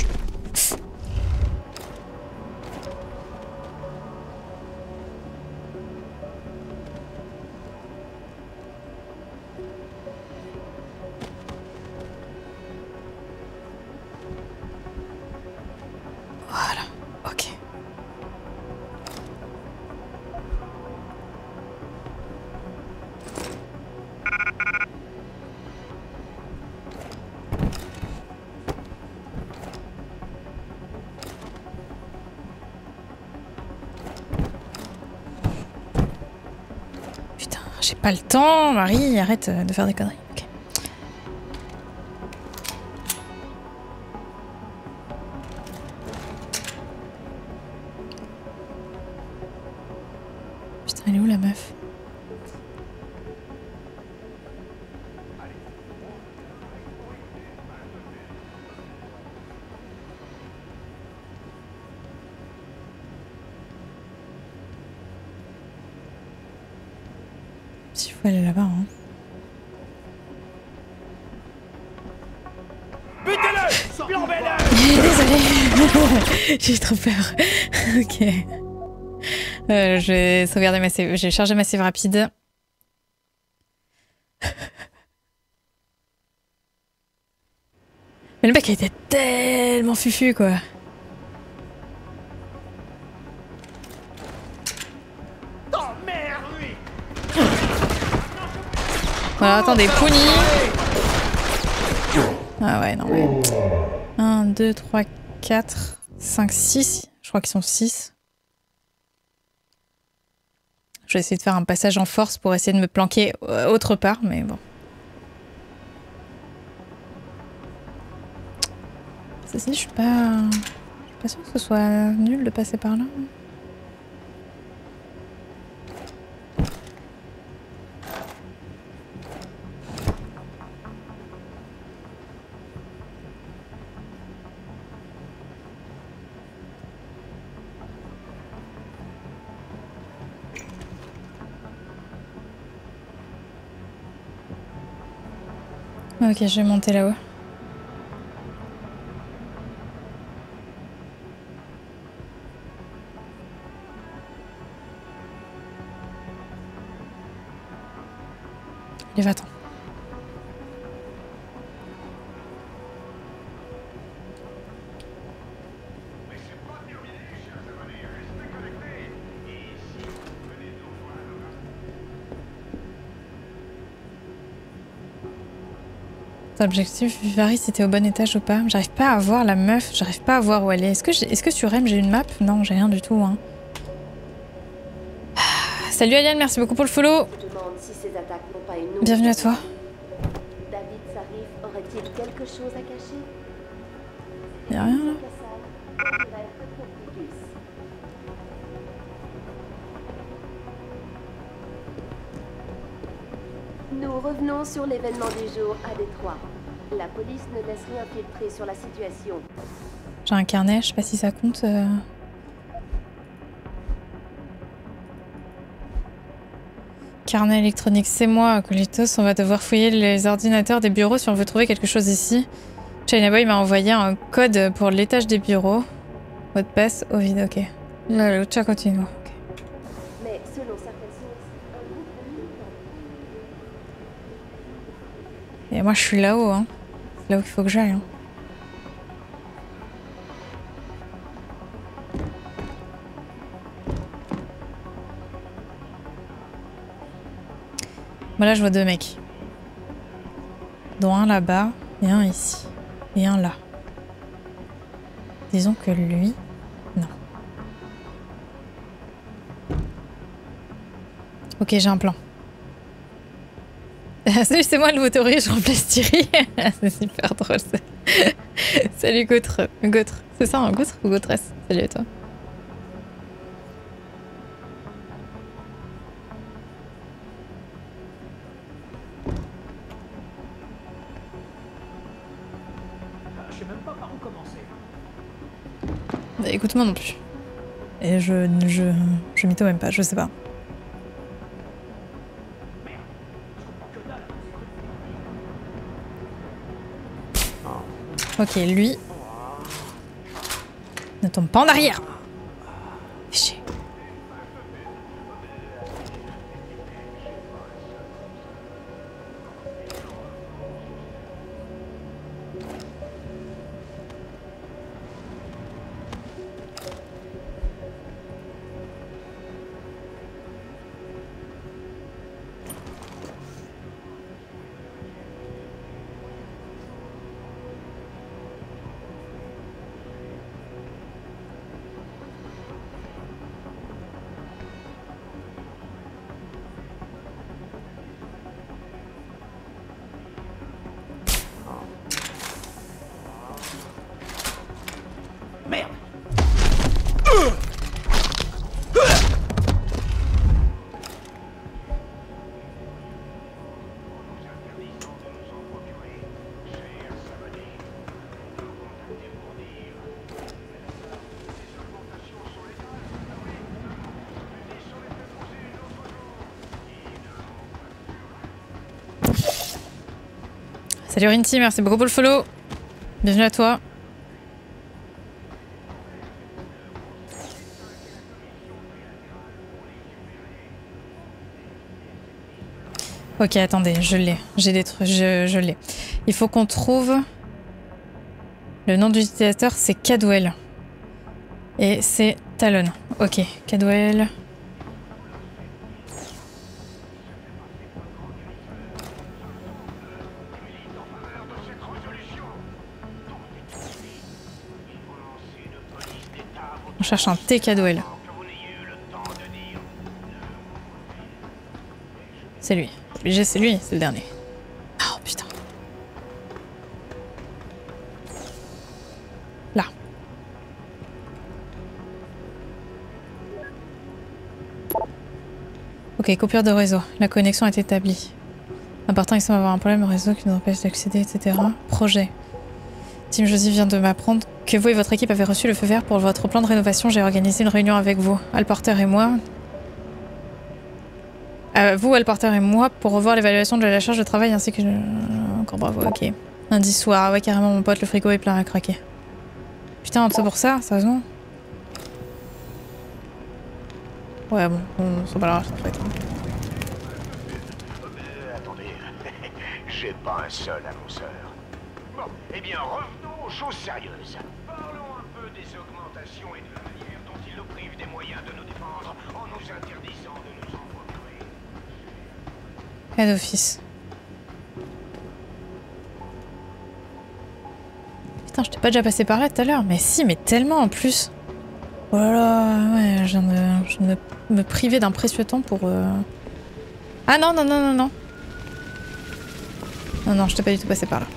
Voilà, ok. Putain, j'ai pas le temps, Marie, arrête de faire des conneries. Ok. Putain, elle est où la meuf? S'il faut aller là-bas, hein. Butez-le! Plombez-le! Désolée, j'ai trop peur. Ok. Euh, je vais sauvegarder ma save. Je vais charger ma save rapide. Mais le mec a été tellement fufu quoi. Oh merde, lui! Voilà, attendez, pony. Ah ouais, non mais... un, deux, trois, quatre, cinq, six. Je crois qu'ils sont six. Je vais essayer de faire un passage en force pour essayer de me planquer autre part, mais bon. Ceci, je suis pas... Je suis pas sûre que ce soit nul de passer par là. Ok, je vais monter là-haut. Allez, va-t'en. L'objectif varie si t'es au bon étage ou pas. J'arrive pas à voir la meuf, j'arrive pas à voir où elle est. Est-ce que, est-ce que sur M j'ai une map? Non, j'ai rien du tout. Hein. Ah, salut Aliane, merci beaucoup pour le follow. Si ces attaques n'ont pas une Bienvenue à toi. David Sarif aurait-il quelque chose à cacher? Y'a rien là? Nous revenons sur l'événement du jour à Détroit. La police ne laisse rien filtrer sur la situation. J'ai un carnet, je sais pas si ça compte. Euh... Carnet électronique, c'est moi, Colitos. On va devoir fouiller les ordinateurs des bureaux si on veut trouver quelque chose ici. China Boy m'a envoyé un code pour l'étage des bureaux. Mot de passe au vide, ok. La lucha continue. Okay. Mais selon certaines sources, un groupe de militants... Et moi je suis là-haut, hein. là où il faut que j'aille. Hein. Bon, là, je vois deux mecs. Dont un là-bas et un ici. Et un là. Disons que lui... Non. Ok, j'ai un plan. Salut, c'est moi le nouveau théorie, je remplace Thierry. C'est super drôle ça. Salut Gautre. Gautre. C'est ça, un Gautre ou Gautresse? Salut à toi. Je sais même pas par où commencer. Bah, écoute, moi non plus. Et je... je... je mytho même pas, je sais pas. Ok, lui... ne tombe pas en arrière. Chier. Merde. Salut Rinty, merci beaucoup pour le follow. Bienvenue à toi. Ok, attendez, je l'ai. J'ai des trucs, je, je l'ai. Il faut qu'on trouve... Le nom de l'utilisateur, c'est Cadwell. Et c'est Talon. Ok, Cadwell... On cherche un T Cadwell. C'est lui. Obligé, c'est lui, c'est le dernier. Oh putain. Là. Ok, coupure de réseau. La connexion est établie. Important, il semble avoir un problème au réseau qui nous empêche d'accéder, et cetera. Projet. Team Josie vient de m'apprendre que vous et votre équipe avez reçu le feu vert pour votre plan de rénovation. J'ai organisé une réunion avec vous, Al Porter et moi. Euh, vous, Al Porter et moi, pour revoir l'évaluation de la charge de travail ainsi que... Encore bravo, ok. Lundi soir, ouais carrément mon pote, le frigo est plein à craquer. Putain, tout ça pour ça, sérieusement? Ouais bon, on s'en balera, ça peut être. Euh, attendez, j'ai pas un seul annonceur. Bon, eh bien revenons aux choses sérieuses. Parlons un peu des augmentations et de la manière dont ils nous privent des moyens de nous défendre en nous interdisant de nous en procurer. Head office. Putain, je t'ai pas déjà passé par là tout à l'heure. Mais si, mais tellement en plus. Oh là là, ouais, je viens de, je viens de me, me priver d'un précieux temps pour... Euh... Ah non, non, non, non, non. Non, non, je t'ai pas du tout passé par là.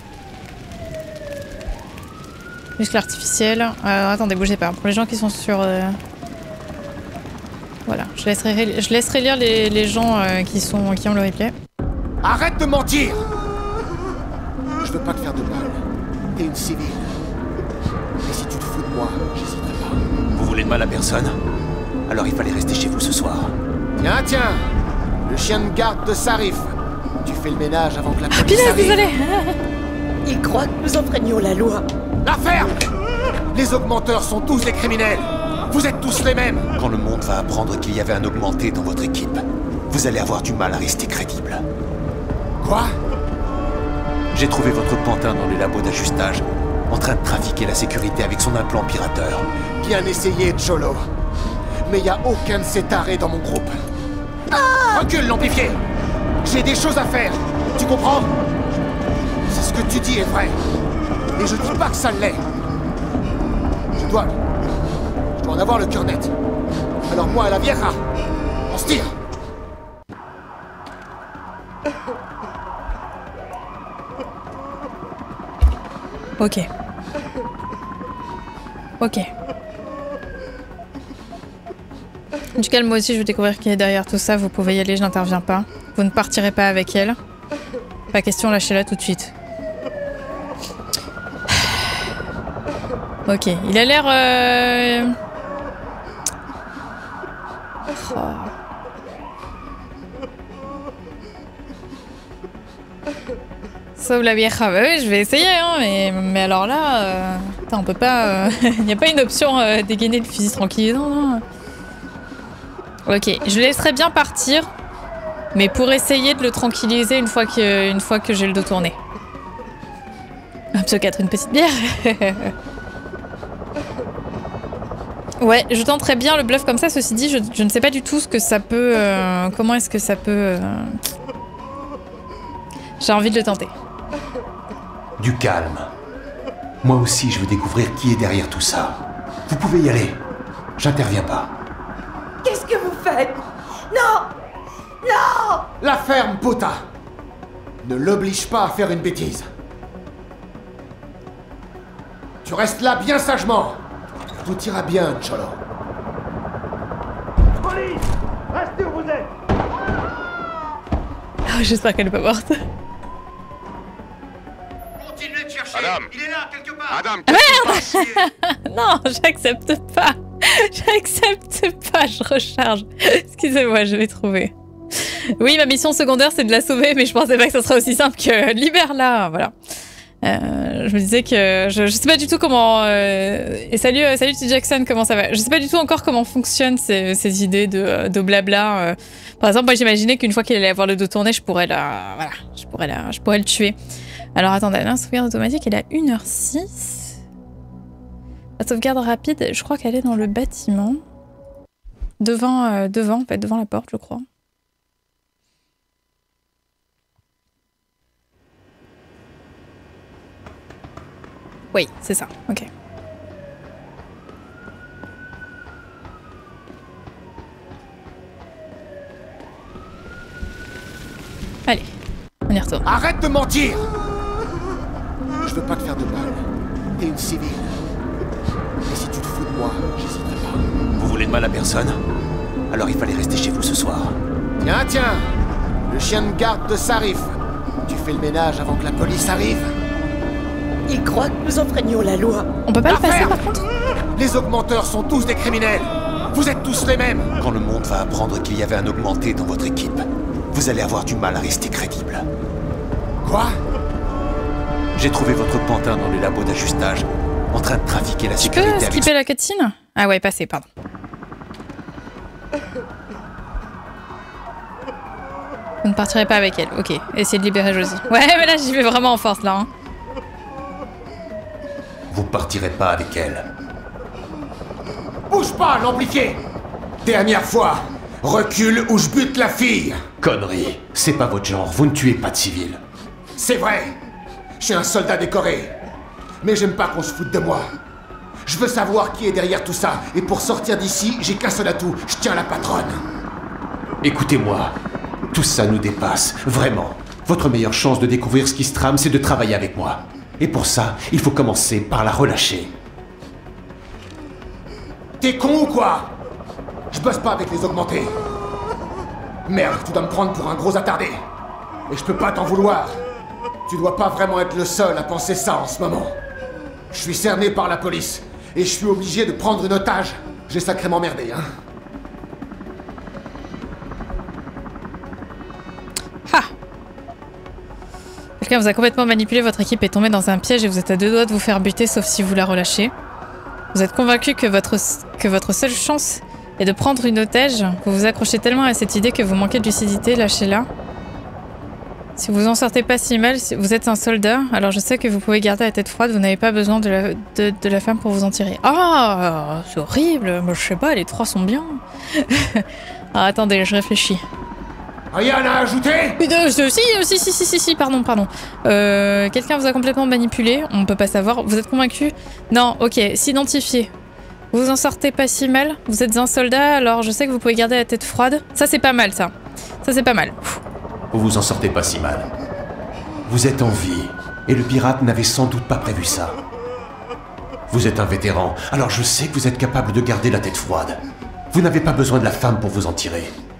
Muscle artificiel. Euh, attendez, bougez pas. Pour les gens qui sont sur... Euh... Voilà, je laisserai, je laisserai lire les, les gens euh, qui, sont, qui ont le replay. Arrête de mentir! Je veux pas te faire de mal. T'es une civile. Et si tu te fous de moi, j'hésiterai pas. Vous voulez de mal à personne? Alors il fallait rester chez vous ce soir. Tiens, tiens! Le chien de garde de Sarif. Tu fais le ménage avant que la Ah police putain, arrive. désolé. Ils croient que nous enfreignons la loi. La ferme! Les augmenteurs sont tous des criminels. Vous êtes tous les mêmes. Quand le monde va apprendre qu'il y avait un augmenté dans votre équipe, vous allez avoir du mal à rester crédible. Quoi? J'ai trouvé votre pantin dans les labos d'ajustage, en train de trafiquer la sécurité avec son implant pirateur. Bien essayé, Cholo. Mais y a aucun de ces tarés dans mon groupe. Ah! Recule, l'amplifié! J'ai des choses à faire, tu comprends? Si ce que tu dis est vrai, et je dis pas que ça l'est, je dois... Je dois en avoir le cœur net. Alors moi, à la vieja, on se tire! Ok. Ok. En tout cas, moi aussi, je veux découvrir qui est derrière tout ça. Vous pouvez y aller, je n'interviens pas. Vous ne partirez pas avec elle. Pas question, lâchez-la tout de suite. Ok, il a l'air... Euh... Oh. Sauve la vieja. Bah oui, je vais essayer, hein, mais, mais alors là... Euh... Putain, on peut pas... Il euh... n'y a pas une option euh, dégainer le fusil tranquillisant, non? Ok, je le laisserai bien partir, mais pour essayer de le tranquilliser une fois que, une fois que j'ai le dos tourné. Monsieur quatre, une petite bière. Ouais, je tenterais bien le bluff comme ça, ceci dit, je, je ne sais pas du tout ce que ça peut... Euh, comment est-ce que ça peut... Euh... J'ai envie de le tenter. Du calme. Moi aussi, je veux découvrir qui est derrière tout ça. Vous pouvez y aller. J'interviens pas. Qu'est-ce que vous faites? Non! Non! La ferme, puta! Ne l'oblige pas à faire une bêtise. Tu restes là bien sagement. Tout ira bien, Cholo. Police! Restez où vous êtes! Oh, j'espère qu'elle est pas morte. Continuez de chercher. Adam! Il est là, quelque part. Adam, qu'est-ce qui se passe? Non, j'accepte pas. J'accepte pas, je recharge. Excusez-moi, je vais trouver. Oui, ma mission secondaire, c'est de la sauver, mais je pensais pas que ça serait aussi simple que libère-la, voilà. Euh, je me disais que je, je sais pas du tout comment... Euh, et salut, euh, salut T. Jackson, comment ça va? Je sais pas du tout encore comment fonctionnent ces, ces idées de, de blabla. Euh. Par exemple, moi j'imaginais qu'une fois qu'elle allait avoir le dos tourné, je pourrais la... Voilà, je pourrais, la, je pourrais le tuer. Alors attendez, la sauvegarde automatique, elle est à une heure six. La sauvegarde rapide, je crois qu'elle est dans le bâtiment. Devant, euh, devant, en fait, devant la porte, je crois. Oui, c'est ça, ok. Allez, on y retourne. Arrête de mentir! Je veux pas te faire de mal. T'es une civile. Et si tu te fous de moi, j'hésiterai pas. Vous voulez de mal à personne? Alors il fallait rester chez vous ce soir. Tiens, tiens! Le chien de garde de Sarif. Tu fais le ménage avant que la police arrive? Ils croient que nous enfreignions la loi. On peut pas le passer Affaire. par contre? Les augmenteurs sont tous des criminels. Vous êtes tous les mêmes. Quand le monde va apprendre qu'il y avait un augmenté dans votre équipe, vous allez avoir du mal à rester crédible. Quoi? J'ai trouvé votre pantin dans les labos d'ajustage, en train de trafiquer la Tu sécurité peux avec... skipper la cutscene? Ah ouais, passer, pardon. Vous ne partirez pas avec elle, ok. Essayez de libérer Josie. Ouais, mais là j'y vais vraiment en force là. Hein. Vous partirez pas avec elle. Bouge pas, l'amplifié! Dernière fois, recule ou je bute la fille! Connerie. C'est pas votre genre, vous ne tuez pas de civils. C'est vrai! Je suis un soldat décoré. Mais j'aime pas qu'on se foute de moi. Je veux savoir qui est derrière tout ça, et pour sortir d'ici, j'ai qu'un seul atout, je tiens la patronne. Écoutez-moi, tout ça nous dépasse, vraiment. Votre meilleure chance de découvrir ce qui se trame, c'est de travailler avec moi. Et pour ça, il faut commencer par la relâcher. T'es con ou quoi? Je bosse pas avec les augmentés. Merde, tu dois me prendre pour un gros attardé. Et je peux pas t'en vouloir. Tu dois pas vraiment être le seul à penser ça en ce moment. Je suis cerné par la police, et je suis obligé de prendre une otage. J'ai sacrément merdé, hein. Ha! Quelqu'un vous a complètement manipulé, votre équipe est tombée dans un piège et vous êtes à deux doigts de vous faire buter, sauf si vous la relâchez. Vous êtes convaincu que votre, que votre seule chance est de prendre une otage. Vous vous accrochez tellement à cette idée que vous manquez de lucidité, lâchez-la. Si vous en sortez pas si mal, si vous êtes un soldat, alors je sais que vous pouvez garder la tête froide, vous n'avez pas besoin de la, de, de la femme pour vous en tirer. Ah, c'est horrible, moi je sais pas, les trois sont bien. Ah, attendez, je réfléchis. Rien à ajouter? Putain, si, si, si, si, si, si, pardon, pardon. Euh, Quelqu'un vous a complètement manipulé, on peut pas savoir. Vous êtes convaincu? Non, ok, s'identifier. Vous en sortez pas si mal, vous êtes un soldat, alors je sais que vous pouvez garder la tête froide. Ça c'est pas mal, ça. Ça c'est pas mal. Vous vous en sortez pas si mal. Vous êtes en vie, et le pirate n'avait sans doute pas prévu ça. Vous êtes un vétéran, alors je sais que vous êtes capable de garder la tête froide. Vous n'avez pas besoin de la femme pour vous en tirer.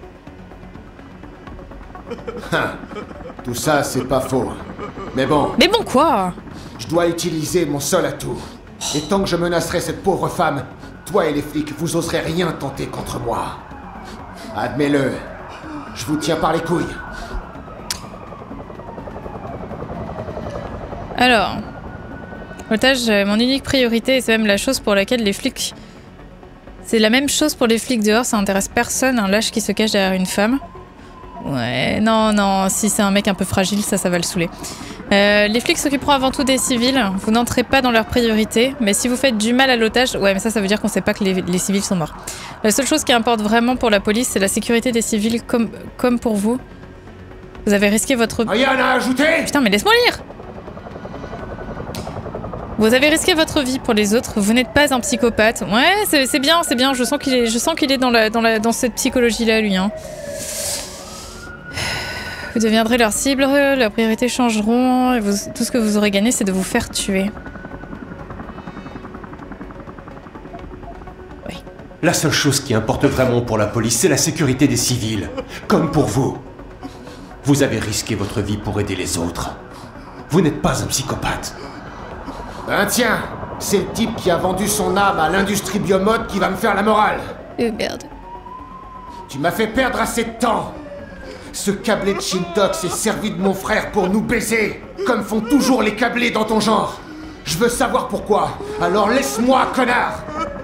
Tout ça, c'est pas faux. Mais bon... Mais bon quoi? Je dois utiliser mon seul atout. Et tant que je menacerai cette pauvre femme, toi et les flics, vous oserez rien tenter contre moi. Admets-le. Je vous tiens par les couilles. Alors... L'otage, mon unique priorité, et c'est même la chose pour laquelle les flics... C'est la même chose pour les flics dehors, ça intéresse personne, un lâche qui se cache derrière une femme. Ouais, non, non, si c'est un mec un peu fragile, ça, ça va le saouler. Euh, les flics s'occuperont avant tout des civils, vous n'entrez pas dans leurs priorités, mais si vous faites du mal à l'otage, ouais, mais ça, ça veut dire qu'on sait pas que les, les civils sont morts. La seule chose qui importe vraiment pour la police, c'est la sécurité des civils, comme, comme pour vous. Vous avez risqué votre... Rien à ajouter? Putain, mais laisse-moi lire! Vous avez risqué votre vie pour les autres, vous n'êtes pas un psychopathe. Ouais, c'est bien, c'est bien, je sens qu'il est, je sens qu'il est dans, la, dans, la, dans cette psychologie-là, lui. Hein. Vous deviendrez leur cible, leurs priorités changeront, et vous, tout ce que vous aurez gagné, c'est de vous faire tuer. Oui. La seule chose qui importe vraiment pour la police, c'est la sécurité des civils. Comme pour vous. Vous avez risqué votre vie pour aider les autres. Vous n'êtes pas un psychopathe. Ben tiens, c'est le type qui a vendu son âme à l'industrie biomode qui va me faire la morale. Euh, merde. Tu m'as fait perdre assez de temps. Ce câblé de Shintok s'est servi de mon frère pour nous baiser, comme font toujours les câblés dans ton genre. Je veux savoir pourquoi, alors laisse-moi, connard.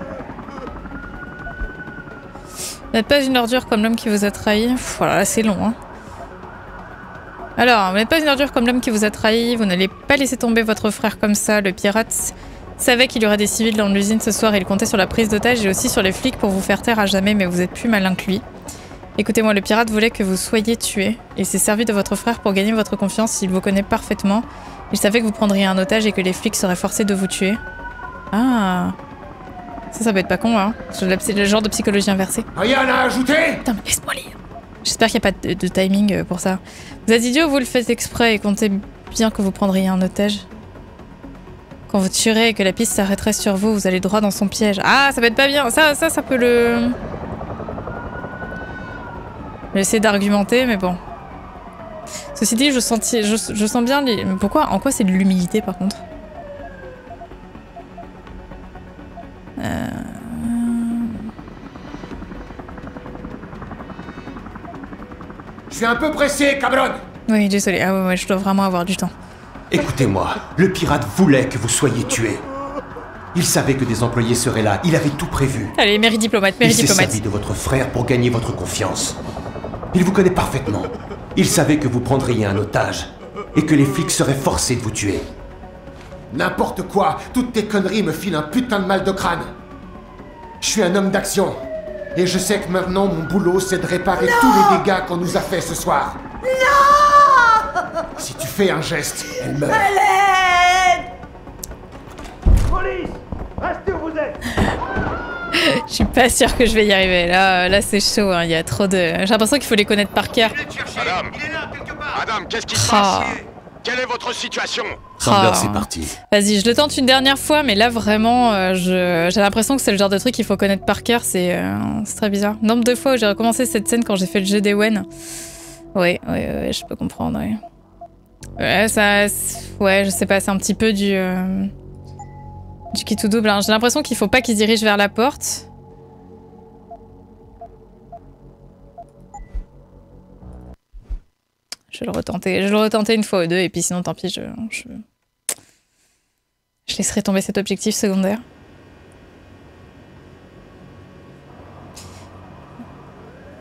Vous n'êtes pas une ordure comme l'homme qui vous a trahi. Pff, voilà, là c'est long, hein. Alors, vous n'êtes pas une ordure comme l'homme qui vous a trahi, vous n'allez pas laisser tomber votre frère comme ça. Le pirate savait qu'il y aurait des civils dans l'usine ce soir et il comptait sur la prise d'otage et aussi sur les flics pour vous faire taire à jamais, mais vous êtes plus malin que lui. Écoutez-moi, le pirate voulait que vous soyez tué. Il s'est servi de votre frère pour gagner votre confiance, il vous connaît parfaitement. Il savait que vous prendriez un otage et que les flics seraient forcés de vous tuer. Ah... Ça, ça peut être pas con, hein. C'est le genre de psychologie inversée. Rien à ajouter? Putain, mais laisse-moi lire. J'espère qu'il n'y a pas de, de timing pour ça. Vous êtes idiot, vous le faites exprès et comptez bien que vous prendriez un otage. Quand vous tuerez et que la piste s'arrêterait sur vous, vous allez droit dans son piège. Ah, ça peut être pas bien. Ça, ça, ça peut le... J'essaie d'argumenter, mais bon. Ceci dit, je, senti, je, je sens bien les... Pourquoi? En quoi c'est de l'humilité, par contre? Euh... Je suis un peu pressé, cabron. Oui, désolé. Ah ouais, ouais, je dois vraiment avoir du temps. Écoutez-moi, le pirate voulait que vous soyez tués. Il savait que des employés seraient là, il avait tout prévu. Allez, mairie diplomate, mairie diplomate. Il s'est servi de votre frère pour gagner votre confiance. Il vous connaît parfaitement. Il savait que vous prendriez un otage et que les flics seraient forcés de vous tuer. N'importe quoi, toutes tes conneries me filent un putain de mal de crâne. Je suis un homme d'action. Et je sais que maintenant, mon boulot, c'est de réparer non tous les dégâts qu'on nous a fait ce soir. Non! Si tu fais un geste, elle meurt. Hélène! Police! Restez où vous êtes! Je suis pas sûre que je vais y arriver. Là, là c'est chaud, hein. Il y a trop de... J'ai l'impression qu'il faut les connaître par cœur. Madame! Madame, qu'est-ce qui se passe? Quelle est votre situation? Sander, oh. c'est parti. Vas-y, je le tente une dernière fois, mais là vraiment, euh, j'ai l'impression que c'est le genre de truc qu'il faut connaître par cœur, c'est euh, très bizarre. Nombre de fois où j'ai recommencé cette scène quand j'ai fait le jeu d'Ewen. Ouais, ouais, ouais, je peux comprendre, ouais. Ouais, ça... Ouais, je sais pas, c'est un petit peu du... Euh, du qui tout double, hein. J'ai l'impression qu'il faut pas qu'il se dirige vers la porte. Je vais le retenter. Je vais le retenter une fois ou deux, et puis sinon, tant pis, je, je... je laisserai tomber cet objectif secondaire.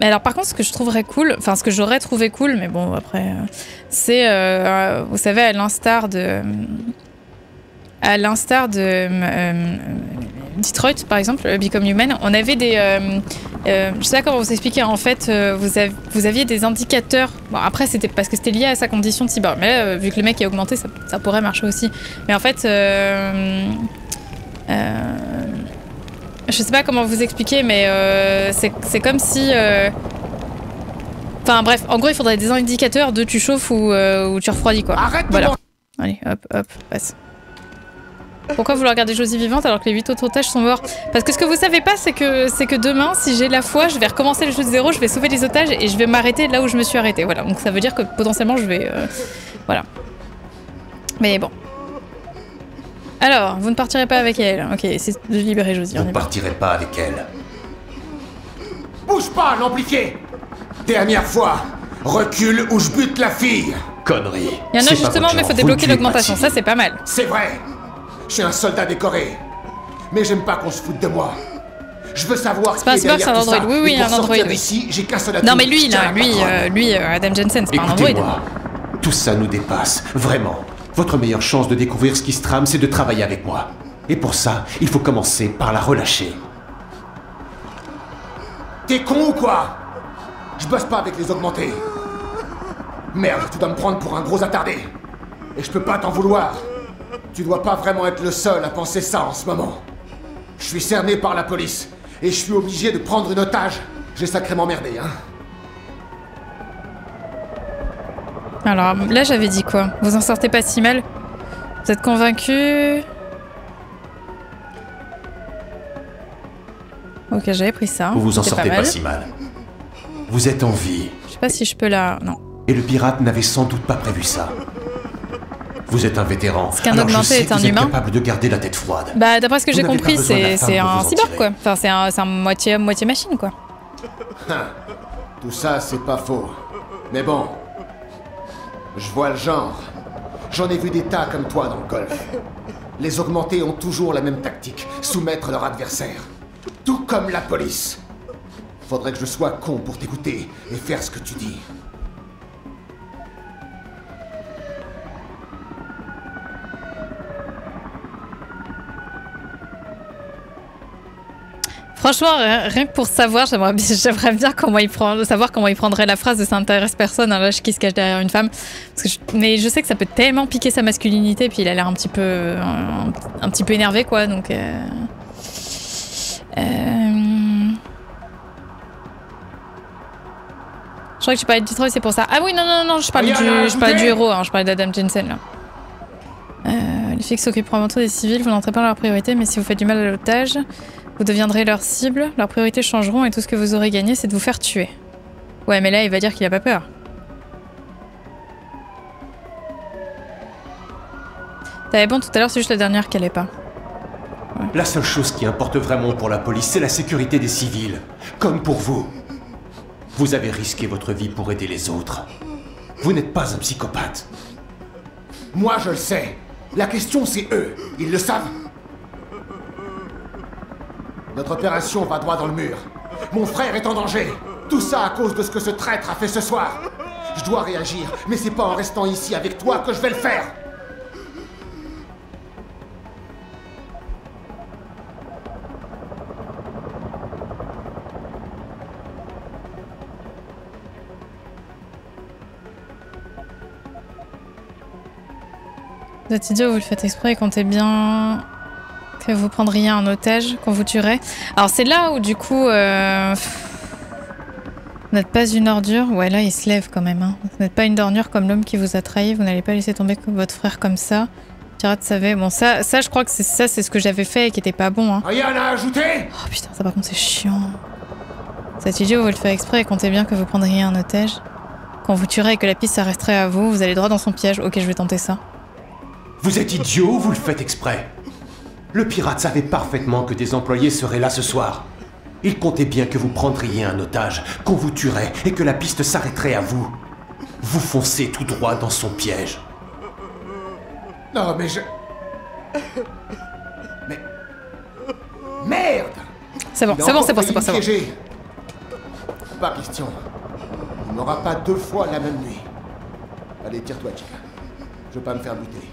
Mais alors par contre, ce que je trouverais cool, enfin ce que j'aurais trouvé cool, mais bon après, euh, c'est, euh, vous savez, à l'instar de, à l'instar de euh, Detroit par exemple, Become Human, on avait des, euh, euh, je sais pas comment vous expliquer, en fait, euh, vous, av vous aviez des indicateurs. Bon après c'était parce que c'était lié à sa condition de cyborg, mais là, euh, vu que le mec est augmenté, ça, ça pourrait marcher aussi. Mais en fait, euh, euh, je sais pas comment vous expliquer, mais euh, c'est comme si... Euh... Enfin bref, en gros il faudrait des indicateurs de tu chauffes ou, euh, ou tu refroidis quoi. Arrête de voilà. m'en- Allez, hop, hop, passe. Pourquoi vouloir garder Josie vivante alors que les huit autres otages sont morts? Parce que ce que vous savez pas, c'est que, c'est que demain, si j'ai la foi, je vais recommencer le jeu de zéro, je vais sauver les otages et je vais m'arrêter là où je me suis arrêtée. Voilà, donc ça veut dire que potentiellement je vais... Euh... Voilà. Mais bon. Alors, vous ne partirez pas avec elle. Ok, c'est de libérer Josie. Vous ne partirez pas avec elle. Bouge pas, l'amplifié! Dernière fois, recule ou je bute la fille! Connerie. Il y en a C'est pas justement, votre mais genre. faut Vous débloquer ne tuez l'augmentation, pas de ça civils. c'est pas mal. C'est vrai! Je suis un soldat décoré. Mais j'aime pas qu'on se foute de moi. Je veux savoir C'est pas un qui est cyborg, c'est un derrière tout android. ça. Oui, oui, Et pour un android, sortir oui. d'ici, j'ai qu'un seul Non atout. mais lui, Je tiens là, la lui, parole. euh, lui, euh, Adam Jensen, c'est pas un android. Écoutez-moi, tout ça nous dépasse, vraiment. Votre meilleure chance de découvrir ce qui se trame, c'est de travailler avec moi. Et pour ça, il faut commencer par la relâcher. T'es con ou quoi? Je bosse pas avec les augmentés. Merde, tu dois me prendre pour un gros attardé. Et je peux pas t'en vouloir. Tu dois pas vraiment être le seul à penser ça en ce moment. Je suis cerné par la police. Et je suis obligé de prendre une otage. J'ai sacrément merdé, hein. Alors là, j'avais dit quoi? Vous en sortez pas si mal? Vous êtes convaincu? Ok, j'avais pris ça. Vous vous en C'était sortez pas, pas mal. si mal. Vous êtes en vie. Je sais pas si je peux la... Non. Et le pirate n'avait sans doute pas prévu ça. Vous êtes un vétéran. Est-ce qu'un alors je augmenté sais est que un vous êtes humain? capable de garder la tête froide. Bah d'après ce que Vous j'ai n'avez compris, pas besoin de la c'est femme c'est pour un vous en cyborg tirer. quoi. Enfin c'est un, c'est un moitié homme, moitié machine quoi. Tout ça, c'est pas faux. Mais bon, je vois le genre. J'en ai vu des tas comme toi dans le golf. Les augmentés ont toujours la même tactique, soumettre leur adversaire. Tout comme la police. Faudrait que je sois con pour t'écouter et faire ce que tu dis. Franchement, rien rien que pour savoir, j'aimerais bien, j'aimerais bien comment il prend, savoir comment il prendrait la phrase de ça intéresse personne, un lâche qui se cache derrière une femme. Parce que je- mais je sais que ça peut tellement piquer sa masculinité, puis il a l'air un petit peu, un, un petit peu énervé quoi, donc. Euh, euh, Je crois que tu parlais de Detroit, c'est pour ça. Ah oui, non, non, non, je parlais Rien à du, je parlais du ajouter. héros, hein, je parlais d'Adam Jensen là. Euh, les flics s'occupent avant tout des civils, vous n'entrez pas dans leur priorité, mais si vous faites du mal à l'otage, vous deviendrez leur cible, leurs priorités changeront et tout ce que vous aurez gagné, c'est de vous faire tuer. Ouais, mais là, il va dire qu'il a pas peur. T'avais bon tout à l'heure, c'est juste la dernière qui allait pas. La seule chose qui importe vraiment pour la police, c'est la sécurité des civils. Comme pour vous. Vous avez risqué votre vie pour aider les autres. Vous n'êtes pas un psychopathe. Moi, je le sais. La question, c'est eux. Ils le savent. Notre opération va droit dans le mur. Mon frère est en danger. Tout ça à cause de ce que ce traître a fait ce soir. Je dois réagir, mais c'est pas en restant ici avec toi que je vais le faire. Vous êtes idiot, vous le faites exprès et comptez bien que vous prendriez un otage, qu'on vous tuerait. Alors c'est là où du coup... Euh... Vous n'êtes pas une ordure. Ouais, là il se lève quand même. Hein. Vous n'êtes pas une ordure comme l'homme qui vous a trahi. Vous n'allez pas laisser tomber votre frère comme ça. Pirate savait. Bon, ça, ça je crois que c'est ça, c'est ce que j'avais fait et qui était pas bon. Hein. Rien à ajouter? Oh putain, ça par contre c'est chiant. Cet idiot, vous le faites exprès et comptez bien que vous prendriez un otage. Quand vous tuerez et que la piste s'arrêterait à vous, vous allez droit dans son piège. Ok, je vais tenter ça. Vous êtes idiot ou vous le faites exprès? Le pirate savait parfaitement que des employés seraient là ce soir. Il comptait bien que vous prendriez un otage, qu'on vous tuerait et que la piste s'arrêterait à vous. Vous foncez tout droit dans son piège. Non, mais je... Mais... Merde! C'est bon, Il a c'est bon, encore c'est bon, c'est bon, failli c'est me bon. piéger. pas question. Il n'aura pas deux fois la même nuit. Allez, tire-toi, chica. Je veux pas me faire buter.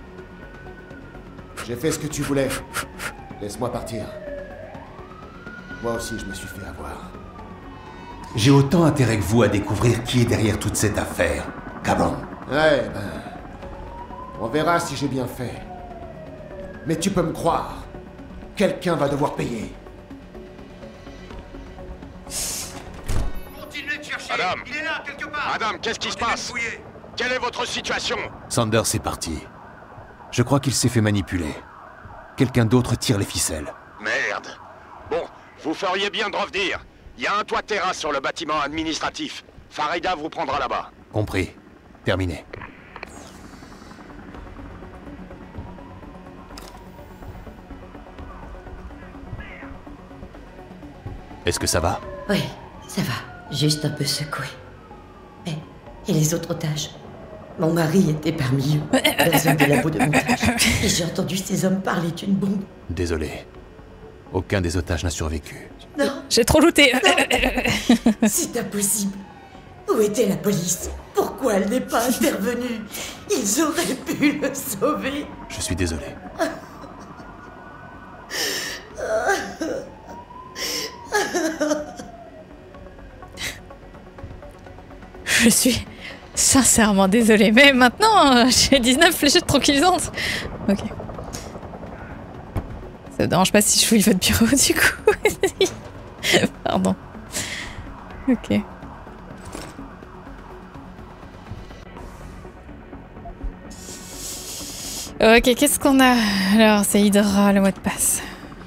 J'ai fait ce que tu voulais. Laisse-moi partir. Moi aussi, je me suis fait avoir. J'ai autant intérêt que vous à découvrir qui est derrière toute cette affaire, Cameron. Ouais, ben... On verra si j'ai bien fait. Mais tu peux me croire. Quelqu'un va devoir payer. Continuez de chercher. Madame. Il est là, quelque part. Madame, qu'est-ce qui se passe? Quelle est votre situation? Sanders est parti. Je crois qu'il s'est fait manipuler. Quelqu'un d'autre tire les ficelles. Merde. Bon, vous feriez bien de revenir. Il y a un toit de terrasse sur le bâtiment administratif. Farida vous prendra là-bas. Compris. Terminé. Est-ce que ça va? Oui, ça va. Juste un peu secoué. Et, et les autres otages? Mon mari était parmi eux, dans un des labos de montage. Et j'ai entendu ces hommes parler d'une bombe. Désolé. Aucun des otages n'a survécu. Non. J'ai trop looté. C'est impossible. Où était la police? Pourquoi elle n'est pas intervenue? Ils auraient pu le sauver. Je suis désolé. Je suis sincèrement désolée, mais maintenant j'ai dix-neuf fléchettes tranquillisantes. Ok. Ça me dérange pas si je fouille votre bureau du coup. Pardon. Ok. Ok, qu'est-ce qu'on a? Alors, c'est Hydra, le mot de passe.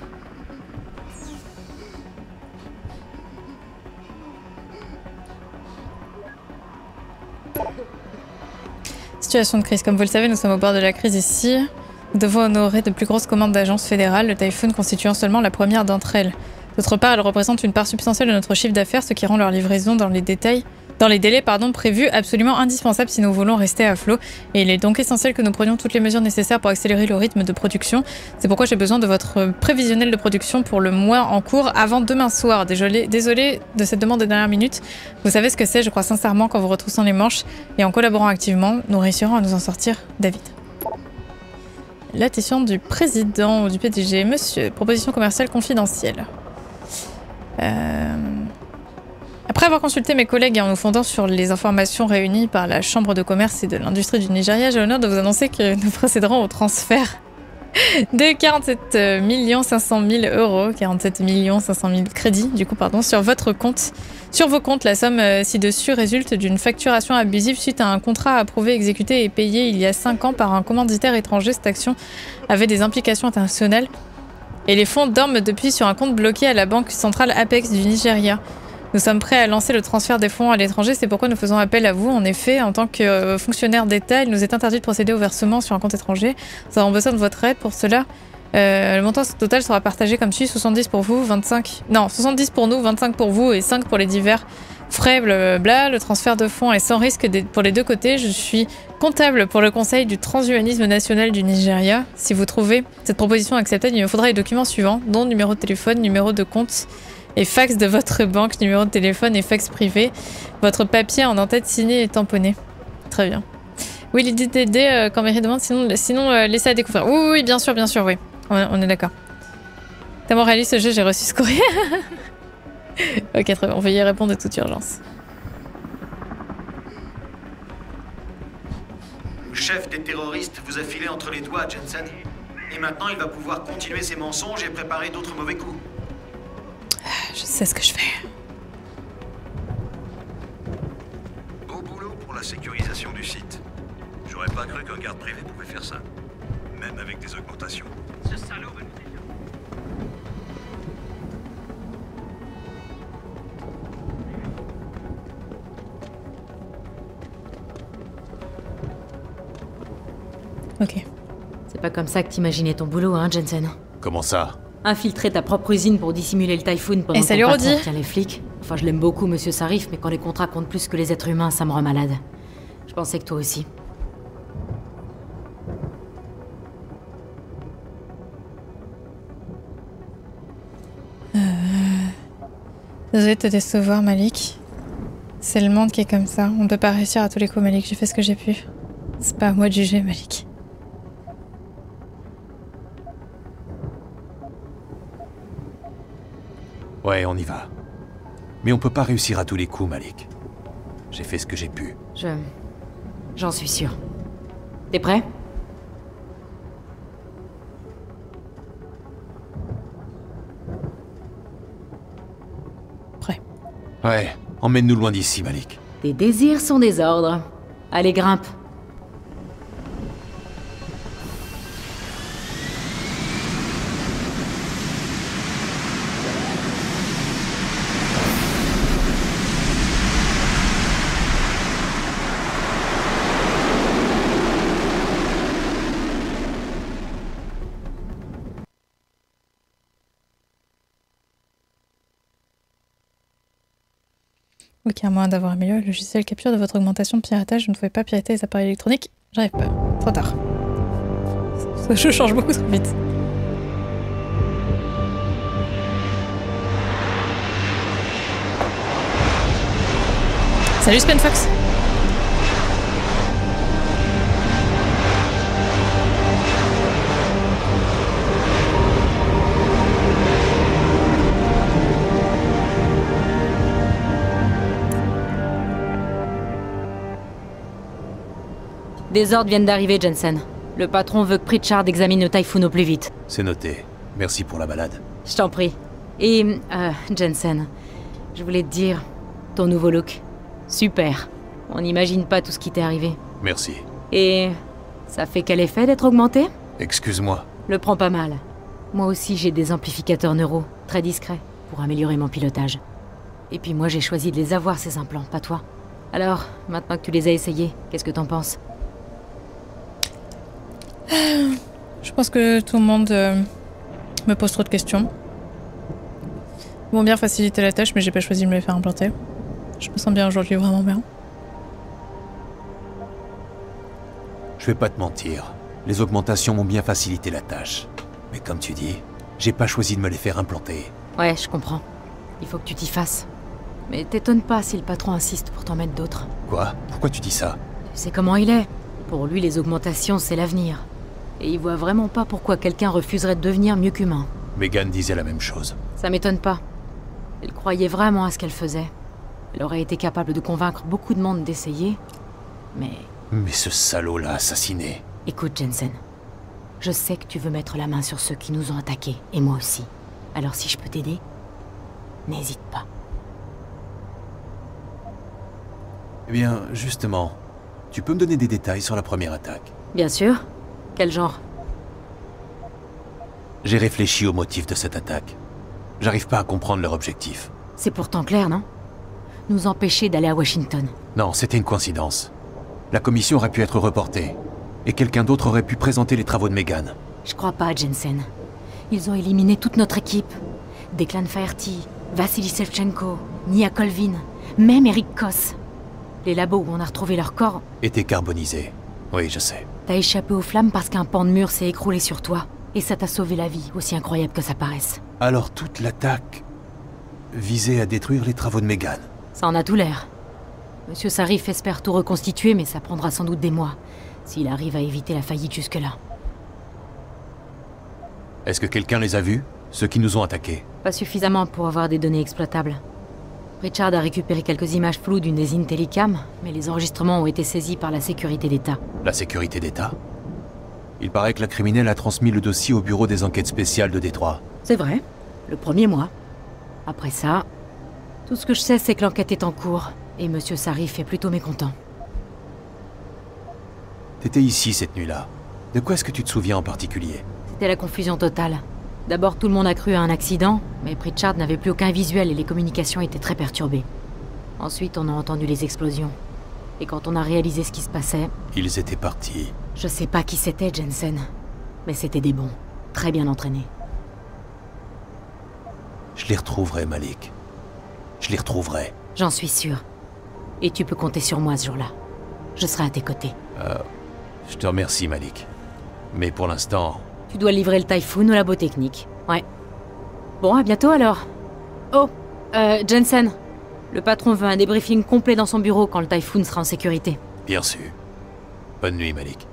Situation de crise. Comme vous le savez, nous sommes au bord de la crise ici. Nous devons honorer de plus grosses commandes d'agences fédérales, le Typhoon constituant seulement la première d'entre elles. D'autre part, elles représentent une part substantielle de notre chiffre d'affaires, ce qui rend leur livraison dans les détails, dans les délais pardon, prévus absolument indispensable si nous voulons rester à flot. Et il est donc essentiel que nous prenions toutes les mesures nécessaires pour accélérer le rythme de production. C'est pourquoi j'ai besoin de votre prévisionnel de production pour le mois en cours avant demain soir. Désolé, désolé de cette demande de dernière minute. Vous savez ce que c'est, je crois sincèrement qu'en vous retroussant les manches et en collaborant activement, nous réussirons à nous en sortir, David. L'attention du président ou du P D G. Monsieur, proposition commerciale confidentielle. Euh... Après avoir consulté mes collègues et en nous fondant sur les informations réunies par la Chambre de commerce et de l'industrie du Nigeria, j'ai l'honneur de vous annoncer que nous procéderons au transfert de quarante-sept millions cinq cent mille euros, quarante-sept millions cinq cent mille crédits, du coup, pardon, sur votre compte. Sur vos comptes, la somme euh, ci-dessus résulte d'une facturation abusive suite à un contrat approuvé, exécuté et payé il y a cinq ans par un commanditaire étranger. Cette action avait des implications internationales et les fonds dorment depuis sur un compte bloqué à la Banque centrale Apex du Nigeria. Nous sommes prêts à lancer le transfert des fonds à l'étranger, c'est pourquoi nous faisons appel à vous. En effet, en tant que euh, fonctionnaire d'État, il nous est interdit de procéder au versement sur un compte étranger. Nous avons besoin de votre aide pour cela. Euh, le montant total sera partagé comme suit, soixante-dix pour vous, vingt-cinq... Non, soixante-dix pour nous, vingt-cinq pour vous et cinq pour les divers frais, blablabla. Le transfert de fonds est sans risque pour les deux côtés. Je suis comptable pour le Conseil du transhumanisme national du Nigeria. Si vous trouvez cette proposition acceptable, il me faudra les documents suivants, dont numéro de téléphone, numéro de compte et fax de votre banque, numéro de téléphone et fax privé. Votre papier en en-tête signé et tamponné. Très bien. Oui, l'idée d'aider euh, quand Mary demande, sinon, sinon euh, laissez à découvrir. Oui, oui, oui, bien sûr, bien sûr, oui. On, on est d'accord. Tellement réaliste ce jeu, j'ai reçu ce courrier. Ok, très bien, on va y répondre de toute urgence. Le chef des terroristes vous a filé entre les doigts, Jensen. Et maintenant, il va pouvoir continuer ses mensonges et préparer d'autres mauvais coups. Je sais ce que je fais. Beau boulot pour la sécurisation du site. J'aurais pas cru qu'un garde privé pouvait faire ça. Même avec des augmentations. Ce salaud va nous défier. Ok. C'est pas comme ça que t'imaginais ton boulot, hein, Jensen? Comment ça? Infiltrer ta propre usine pour dissimuler le Typhoon pendant Et que ça ton lui patron redit. tient les flics. Enfin, je l'aime beaucoup, monsieur Sarif, mais quand les contrats comptent plus que les êtres humains, ça me rend malade. Je pensais que toi aussi. Euh... Désolée de te décevoir, Malik. C'est le monde qui est comme ça. On ne peut pas réussir à tous les coups, Malik. J'ai fait ce que j'ai pu. C'est pas à moi de juger, Malik. Ouais, on y va. Mais on peut pas réussir à tous les coups, Malik. J'ai fait ce que j'ai pu. Je... J'en suis sûr. T'es prêt? Prêt. Ouais, emmène-nous loin d'ici, Malik. Tes désirs sont des ordres. Allez, grimpe. Ok, à moins d'avoir amélioré le logiciel capture de votre augmentation de piratage, vous ne pouvez pas pirater les appareils électroniques. J'arrive pas. Trop tard. Ce jeu change beaucoup trop vite. Salut Spenfox. Des ordres viennent d'arriver, Jensen. Le patron veut que Pritchard examine le Typhoon au plus vite. C'est noté. Merci pour la balade. Je t'en prie. Et, euh, Jensen, je voulais te dire, ton nouveau look, super. On n'imagine pas tout ce qui t'est arrivé. Merci. Et ça fait quel effet d'être augmenté? Excuse-moi. Le prends pas mal. Moi aussi j'ai des amplificateurs neuro, très discrets, pour améliorer mon pilotage. Et puis moi j'ai choisi de les avoir ces implants, pas toi. Alors, maintenant que tu les as essayés, qu'est-ce que t'en penses? Je pense que tout le monde euh, me pose trop de questions. Ils vont bien faciliter la tâche, mais j'ai pas choisi de me les faire implanter. Je me sens bien aujourd'hui, vraiment bien. Je vais pas te mentir. Les augmentations m'ont bien facilité la tâche. Mais comme tu dis, j'ai pas choisi de me les faire implanter. Ouais, je comprends. Il faut que tu t'y fasses. Mais t'étonne pas si le patron insiste pour t'en mettre d'autres. Quoi? Pourquoi tu dis ça? Tu sais comment il est. Pour lui, les augmentations, c'est l'avenir. Et il voit vraiment pas pourquoi quelqu'un refuserait de devenir mieux qu'humain. Megan disait la même chose. Ça m'étonne pas. Elle croyait vraiment à ce qu'elle faisait. Elle aurait été capable de convaincre beaucoup de monde d'essayer. Mais... Mais ce salaud l'a assassiné. Écoute, Jensen. Je sais que tu veux mettre la main sur ceux qui nous ont attaqués, et moi aussi. Alors si je peux t'aider, n'hésite pas. Eh bien, justement, tu peux me donner des détails sur la première attaque? Bien sûr. Quel genre? J'ai réfléchi au motif de cette attaque. J'arrive pas à comprendre leur objectif. C'est pourtant clair, non? Nous empêcher d'aller à Washington. Non, c'était une coïncidence. La commission aurait pu être reportée. Et quelqu'un d'autre aurait pu présenter les travaux de Megan. Je crois pas, Jensen. Ils ont éliminé toute notre équipe. Declan Faherty, Vassili Sevchenko, Nia Colvin, même Eric Koss. Les labos où on a retrouvé leur corps... étaient carbonisés. Oui, je sais. T'as échappé aux flammes parce qu'un pan de mur s'est écroulé sur toi. Et ça t'a sauvé la vie, aussi incroyable que ça paraisse. Alors toute l'attaque visait à détruire les travaux de Megan. Ça en a tout l'air. Monsieur Sarif espère tout reconstituer, mais ça prendra sans doute des mois. S'il arrive à éviter la faillite jusque-là. Est-ce que quelqu'un les a vus? Ceux qui nous ont attaqués? Pas suffisamment pour avoir des données exploitables. Richard a récupéré quelques images floues d'une des Intellicam, mais les enregistrements ont été saisis par la sécurité d'État. La sécurité d'État? Il paraît que la criminelle a transmis le dossier au bureau des enquêtes spéciales de Détroit. C'est vrai. Le premier mois. Après ça, tout ce que je sais, c'est que l'enquête est en cours, et Monsieur Sarif est plutôt mécontent. T'étais ici cette nuit-là. De quoi est-ce que tu te souviens en particulier? C'était la confusion totale. D'abord, tout le monde a cru à un accident, mais Pritchard n'avait plus aucun visuel et les communications étaient très perturbées. Ensuite, on a entendu les explosions. Et quand on a réalisé ce qui se passait... Ils étaient partis. Je sais pas qui c'était, Jensen. Mais c'était des bons. Très bien entraînés. Je les retrouverai, Malik. Je les retrouverai. J'en suis sûr. Et tu peux compter sur moi ce jour-là. Je serai à tes côtés. Euh... Je te remercie, Malik. Mais pour l'instant... Tu dois livrer le Typhoon au labo technique. Ouais. Bon, à bientôt alors. Oh, Euh, Jensen, le patron veut un débriefing complet dans son bureau quand le Typhoon sera en sécurité. Bien sûr. Bonne nuit, Malik.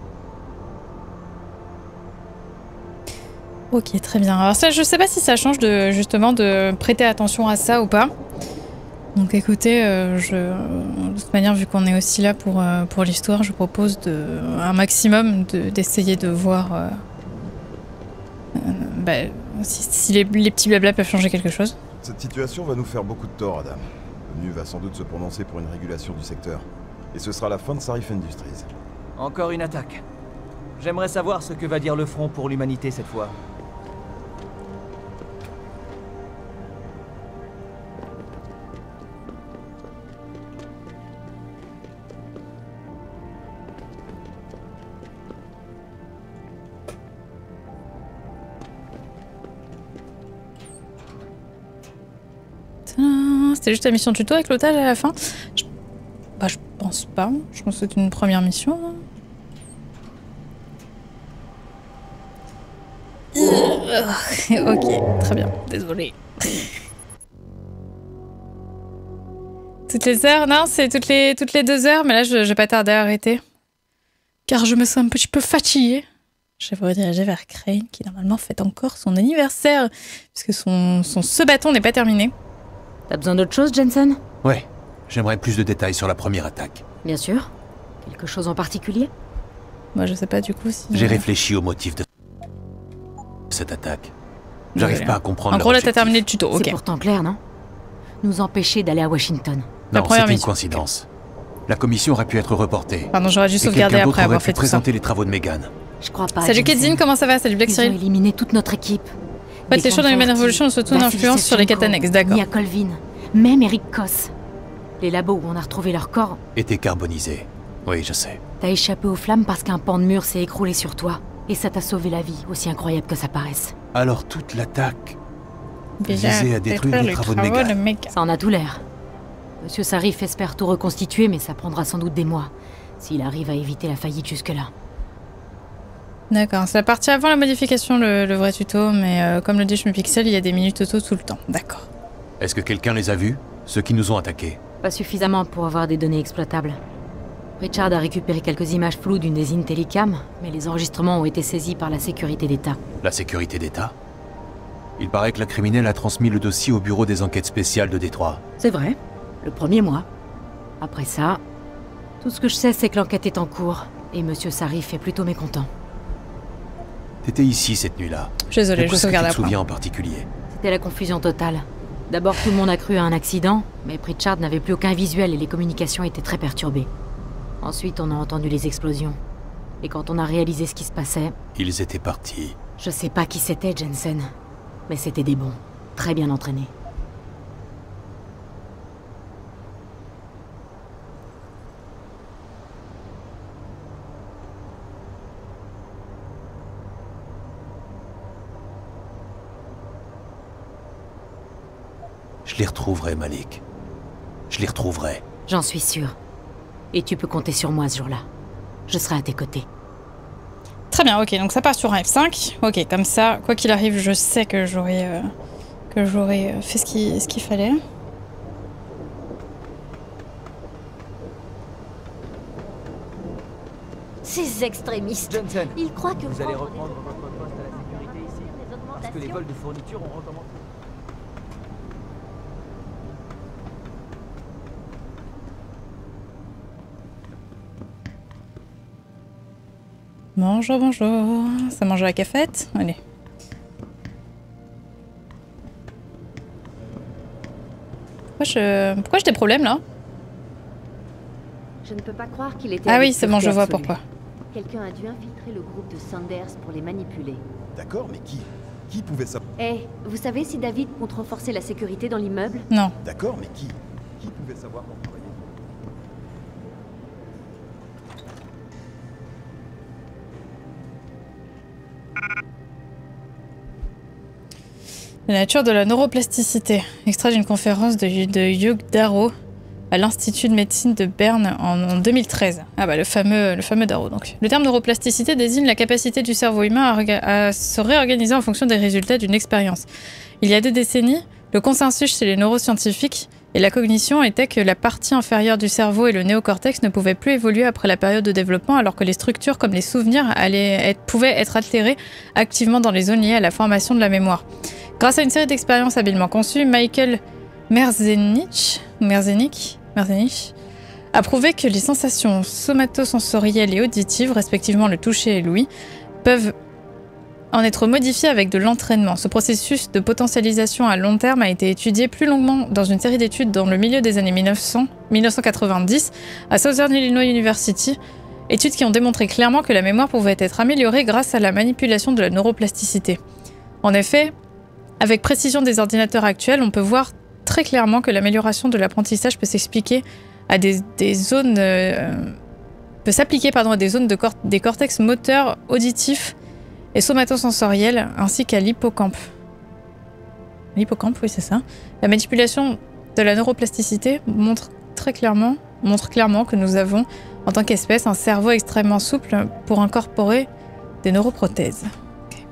Ok, très bien. Alors ça, je sais pas si ça change de justement de prêter attention à ça ou pas. Donc écoutez, euh, je, de toute manière, vu qu'on est aussi là pour, euh, pour l'histoire, je propose de, un maximum d'essayer de, de voir euh, euh, bah, si, si les, les petits blabla peuvent changer quelque chose. Cette situation va nous faire beaucoup de tort, Adam. L'ONU va sans doute se prononcer pour une régulation du secteur. Et ce sera la fin de Sarif Industries. Encore une attaque. J'aimerais savoir ce que va dire le Front pour l'humanité cette fois. C'était juste la mission tuto avec l'otage à la fin. Je... Bah je pense pas. Je pense que c'est une première mission. Ok, très bien. Désolée. Toutes les heures? Non, c'est toutes les, toutes les deux heures, mais là je, je vais pas tarder à arrêter. Car je me sens un petit peu fatiguée. Je vais rediriger vers Crane, qui normalement fête encore son anniversaire, puisque son, son ce bâton n'est pas terminé. T'as besoin d'autre chose, Jensen? Ouais, j'aimerais plus de détails sur la première attaque. Bien sûr. Quelque chose en particulier? Moi, je sais pas du coup si... J'ai réfléchi au motif de cette attaque. J'arrive ouais. pas à comprendre. En gros, là, t'as terminé le tuto, ok. C'est pourtant clair, non? Nous empêcher d'aller à Washington. Non, c'est une coïncidence. La commission aurait pu être reportée. Pardon, j'aurais dû sauvegarder après avoir fait tout ça. Présenter les travaux de Megan. Je crois pas. Salut Kedzin, comment ça va? Salut Black Cyril. Ils ont éliminé toute notre équipe. En fait, les choses dans Human Revolution ont surtout une influence sur les Catanex, d'accord. Mia Colvin, même Eric Koss. Les labos où on a retrouvé leur corps étaient carbonisés. Oui, je sais. T'as échappé aux flammes parce qu'un pan de mur s'est écroulé sur toi. Et ça t'a sauvé la vie, aussi incroyable que ça paraisse. Alors toute l'attaque Déjà, visait à détruire les travaux, travaux de Megan. Ça en a tout l'air. Monsieur Sarif espère tout reconstituer, mais ça prendra sans doute des mois. S'il arrive à éviter la faillite jusque-là. D'accord, c'est la partie avant la modification, le, le vrai tuto, mais euh, comme le dit Schmupixel, il y a des minutes auto tout le temps. D'accord. Est-ce que quelqu'un les a vus? Ceux qui nous ont attaqués? Pas suffisamment pour avoir des données exploitables. Richard a récupéré quelques images floues d'une des Intellicam, mais les enregistrements ont été saisis par la sécurité d'État. La sécurité d'État? Il paraît que la criminelle a transmis le dossier au bureau des enquêtes spéciales de Détroit. C'est vrai. Le premier mois. Après ça, tout ce que je sais, c'est que l'enquête est en cours, et Monsieur Sarif est plutôt mécontent. T'étais ici cette nuit-là. Désolé, je sauvegarde après. après. Tu te souviens en particulier? C'était la confusion totale. D'abord, tout le monde a cru à un accident, mais Pritchard n'avait plus aucun visuel et les communications étaient très perturbées. Ensuite, on a entendu les explosions. Et quand on a réalisé ce qui se passait... Ils étaient partis. Je sais pas qui c'était, Jensen. Mais c'était des bons. Très bien entraînés. Je les retrouverai, Malik. Je les retrouverai. J'en suis sûre. Et tu peux compter sur moi ce jour-là. Je serai à tes côtés. Très bien, ok, donc ça part sur un F cinq. Ok, comme ça, quoi qu'il arrive, je sais que j'aurais euh, que j'aurais euh, fait ce qu'il ce qu'il fallait. Ces extrémistes, Jensen, ils croient que vous allez reprendre votre poste à la sécurité ici, parce que les vols de fourniture ont recommencé. Bonjour, bonjour. Ça mange à la cafette? Allez. Pourquoi je... Pourquoi j'ai des problèmes là? Je ne peux pas croire qu'il était. Ah oui, c'est bon, je vois pourquoi. Quelqu'un a dû infiltrer le groupe de Sanders pour les manipuler. D'accord, mais qui? Qui pouvait ça? Eh, vous savez si David compte renforcer la sécurité dans l'immeuble? Non. D'accord, mais qui? Qui pouvait savoir qu'on travaillait? La nature de la neuroplasticité. Extrait d'une conférence de, de Hugh Darrow à l'Institut de médecine de Berne en, en deux mille treize. Ah bah le fameux, le fameux Darrow donc. Le terme neuroplasticité désigne la capacité du cerveau humain à, à se réorganiser en fonction des résultats d'une expérience. Il y a des décennies, Le consensus chez les neuroscientifiques et la cognition était que la partie inférieure du cerveau et le néocortex ne pouvaient plus évoluer après la période de développement, alors que les structures comme les souvenirs allaient être, pouvaient être altérées activement dans les zones liées à la formation de la mémoire. Grâce à une série d'expériences habilement conçues, Michael Merzenich, Merzenich, Merzenich a prouvé que les sensations somatosensorielles et auditives, respectivement le toucher et l'ouïe, peuvent en être modifiées avec de l'entraînement. Ce processus de potentialisation à long terme a été étudié plus longuement dans une série d'études dans le milieu des années mille neuf cents, mille neuf cent quatre-vingt-dix à Southern Illinois University, études qui ont démontré clairement que la mémoire pouvait être améliorée grâce à la manipulation de la neuroplasticité. En effet, avec précision des ordinateurs actuels, on peut voir très clairement que l'amélioration de l'apprentissage peut s'expliquer à des, des zones euh, peut s'appliquer pardon à des zones de cor des cortex moteurs, auditifs et somatosensoriels, ainsi qu'à l'hippocampe. L'hippocampe, oui c'est ça. La manipulation de la neuroplasticité montre très clairement montre clairement que nous avons, en tant qu'espèce, un cerveau extrêmement souple pour incorporer des neuroprothèses. Okay.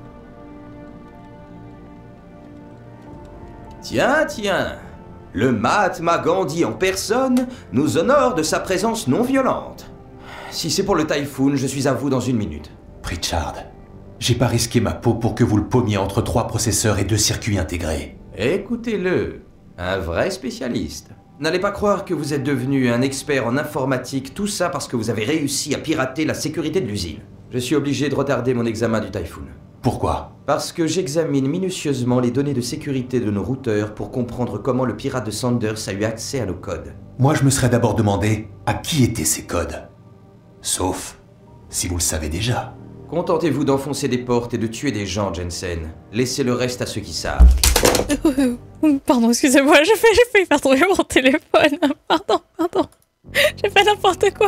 Tiens, tiens. Le Mahatma Gandhi en personne nous honore de sa présence non violente. Si c'est pour le Typhoon, je suis à vous dans une minute. Pritchard, j'ai pas risqué ma peau pour que vous le paumiez entre trois processeurs et deux circuits intégrés. Écoutez-le, un vrai spécialiste. N'allez pas croire que vous êtes devenu un expert en informatique, tout ça parce que vous avez réussi à pirater la sécurité de l'usine. Je suis obligé de retarder mon examen du Typhoon. Pourquoi? Parce que j'examine minutieusement les données de sécurité de nos routeurs pour comprendre comment le pirate de Sanders a eu accès à nos codes. Moi, je me serais d'abord demandé à qui étaient ces codes. Sauf si vous le savez déjà. Contentez-vous d'enfoncer des portes et de tuer des gens, Jensen. Laissez le reste à ceux qui savent. Pardon, excusez-moi, j'ai fait, j'ai failli faire tomber mon téléphone. Pardon, pardon. J'ai fait n'importe quoi.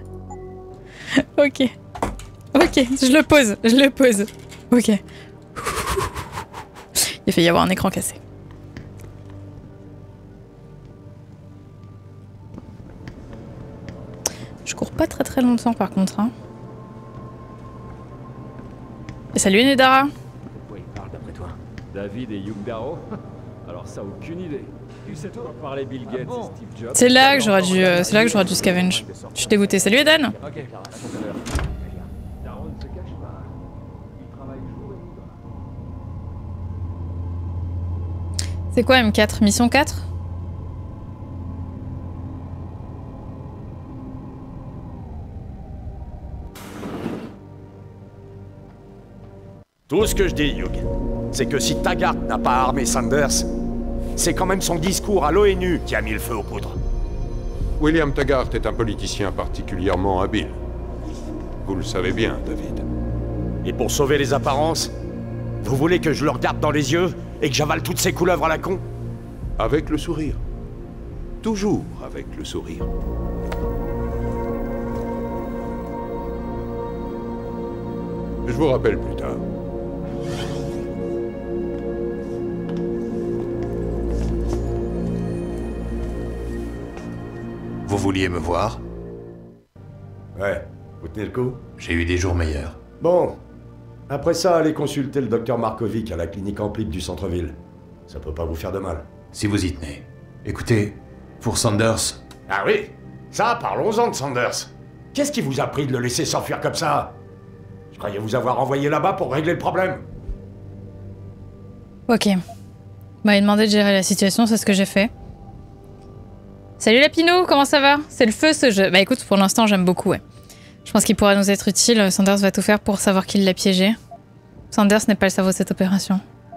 Ok. Ok, je le pose, je le pose. Ok. Il a failli y avoir un écran cassé. Je cours pas très très longtemps par contre. Hein. Et salut Nedara. Oui, parle d'après toi. David et Hugh Darrow. Alors ça, aucune idée. Tu sais toi parler Bill Gates ah bon. et Steve Jobs. C'est là que j'aurais dû, euh, c'est là que j'aurais dû scavenge. Je suis dégoûté. Salut Eden. Ok. C'est quoi M quatre? Mission quatre? Tout ce que je dis, Hugh, c'est que si Taggart n'a pas armé Sanders, c'est quand même son discours à l'ONU qui a mis le feu aux poudres. William Taggart est un politicien particulièrement habile. Vous le savez bien, David. Et pour sauver les apparences, vous voulez que je le regarde dans les yeux et que j'avale toutes ces couleuvres à la con? Avec le sourire. Toujours avec le sourire. Je vous rappelle plus tard. Vous vouliez me voir? Ouais, vous tenez le coup? J'ai eu des jours meilleurs. Bon. Après ça, allez consulter le docteur Markovic à la clinique Amplite du centre-ville. Ça peut pas vous faire de mal. Si vous y tenez. Écoutez, pour Sanders... Ah oui? Ça, parlons-en de Sanders. Qu'est-ce qui vous a pris de le laisser s'enfuir comme ça? Je croyais vous avoir envoyé là-bas pour régler le problème. Ok. Bah, il demandait de gérer la situation, c'est ce que j'ai fait. Salut Lapinou, comment ça va? C'est le feu ce jeu. Bah écoute, pour l'instant j'aime beaucoup, ouais. Je pense qu'il pourra nous être utile. Sanders va tout faire pour savoir qui l'a piégé. Sanders n'est pas le cerveau de cette opération.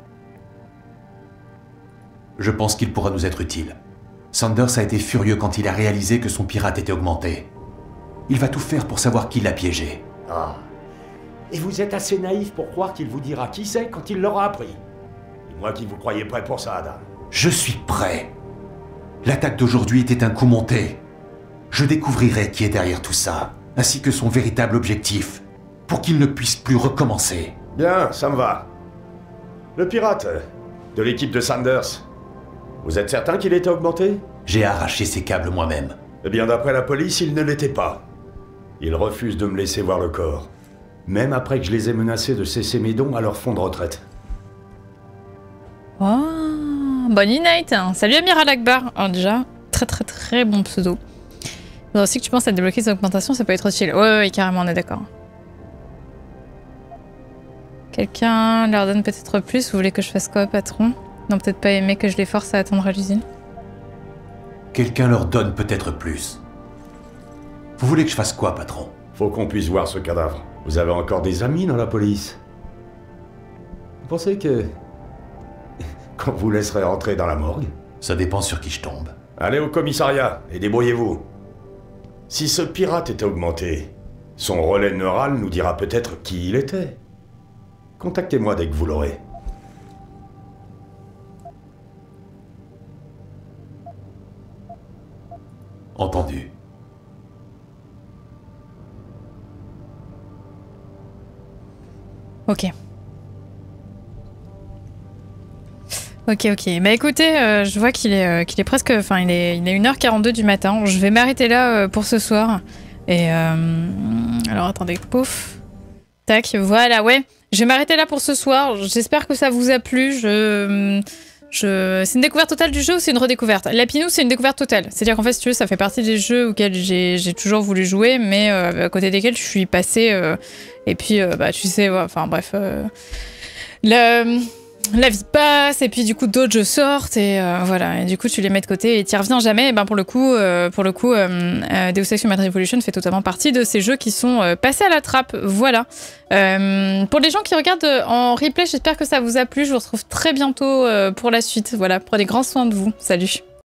Je pense qu'il pourra nous être utile. Sanders a été furieux quand il a réalisé que son pirate était augmenté. Il va tout faire pour savoir qui l'a piégé. Ah. Et vous êtes assez naïf pour croire qu'il vous dira qui c'est quand il l'aura appris. Et moi qui vous croyais prêt pour ça, Adam. Je suis prêt. L'attaque d'aujourd'hui était un coup monté. Je découvrirai qui est derrière tout ça, ainsi que son véritable objectif, pour qu'il ne puisse plus recommencer. Bien, ça me va. Le pirate, de l'équipe de Sanders, vous êtes certain qu'il était augmenté? J'ai arraché ses câbles moi-même. Eh bien, d'après la police, il ne l'était pas. Il refuse de me laisser voir le corps. Même après que je les ai menacés de cesser mes dons à leur fonds de retraite. Oh, Bonnie Night. Salut Amiral Akbar. Oh, déjà, très très très bon pseudo. Il faudrait aussi que tu penses à débloquer des augmentations, ça peut être utile. Ouais, ouais, ouais, carrément, on est d'accord. Quelqu'un leur donne peut-être plus. Vous voulez que je fasse quoi, patron? Non, peut-être pas aimer que je les force à attendre à l'usine. Quelqu'un leur donne peut-être plus. Vous voulez que je fasse quoi, patron? Faut qu'on puisse voir ce cadavre. Vous avez encore des amis dans la police? Vous pensez que... qu'on vous laisserait entrer dans la morgue? Ça dépend sur qui je tombe. Allez au commissariat et débrouillez-vous. Si ce pirate était augmenté, son relais neural nous dira peut-être qui il était. Contactez-moi dès que vous l'aurez. Entendu. Ok. Ok, ok. Bah écoutez, euh, je vois qu'il est, euh, qu'il est presque... Enfin, il est, il est une heure quarante-deux du matin. Je vais m'arrêter là euh, pour ce soir. Et... Euh, alors, attendez. Pouf. Tac, voilà, ouais. Je vais m'arrêter là pour ce soir. J'espère que ça vous a plu. Je... je... C'est une découverte totale du jeu ou c'est une redécouverte? Lapinou, c'est une découverte totale. C'est-à-dire qu'en fait, si tu veux, ça fait partie des jeux auxquels j'ai toujours voulu jouer, mais euh, à côté desquels je suis passée... Euh, et puis, euh, bah, tu sais, ouais, enfin, bref... Euh, le... La vie passe et puis du coup d'autres jeux sortent et euh, voilà, et du coup tu les mets de côté et t'y reviens jamais. Et ben pour le coup, euh, pour le coup, euh, euh, Deus Ex Human Revolution fait totalement partie de ces jeux qui sont euh, passés à la trappe. Voilà. Euh, pour les gens qui regardent en replay, j'espère que ça vous a plu. Je vous retrouve très bientôt euh, pour la suite. Voilà, prenez grand soin de vous. Salut.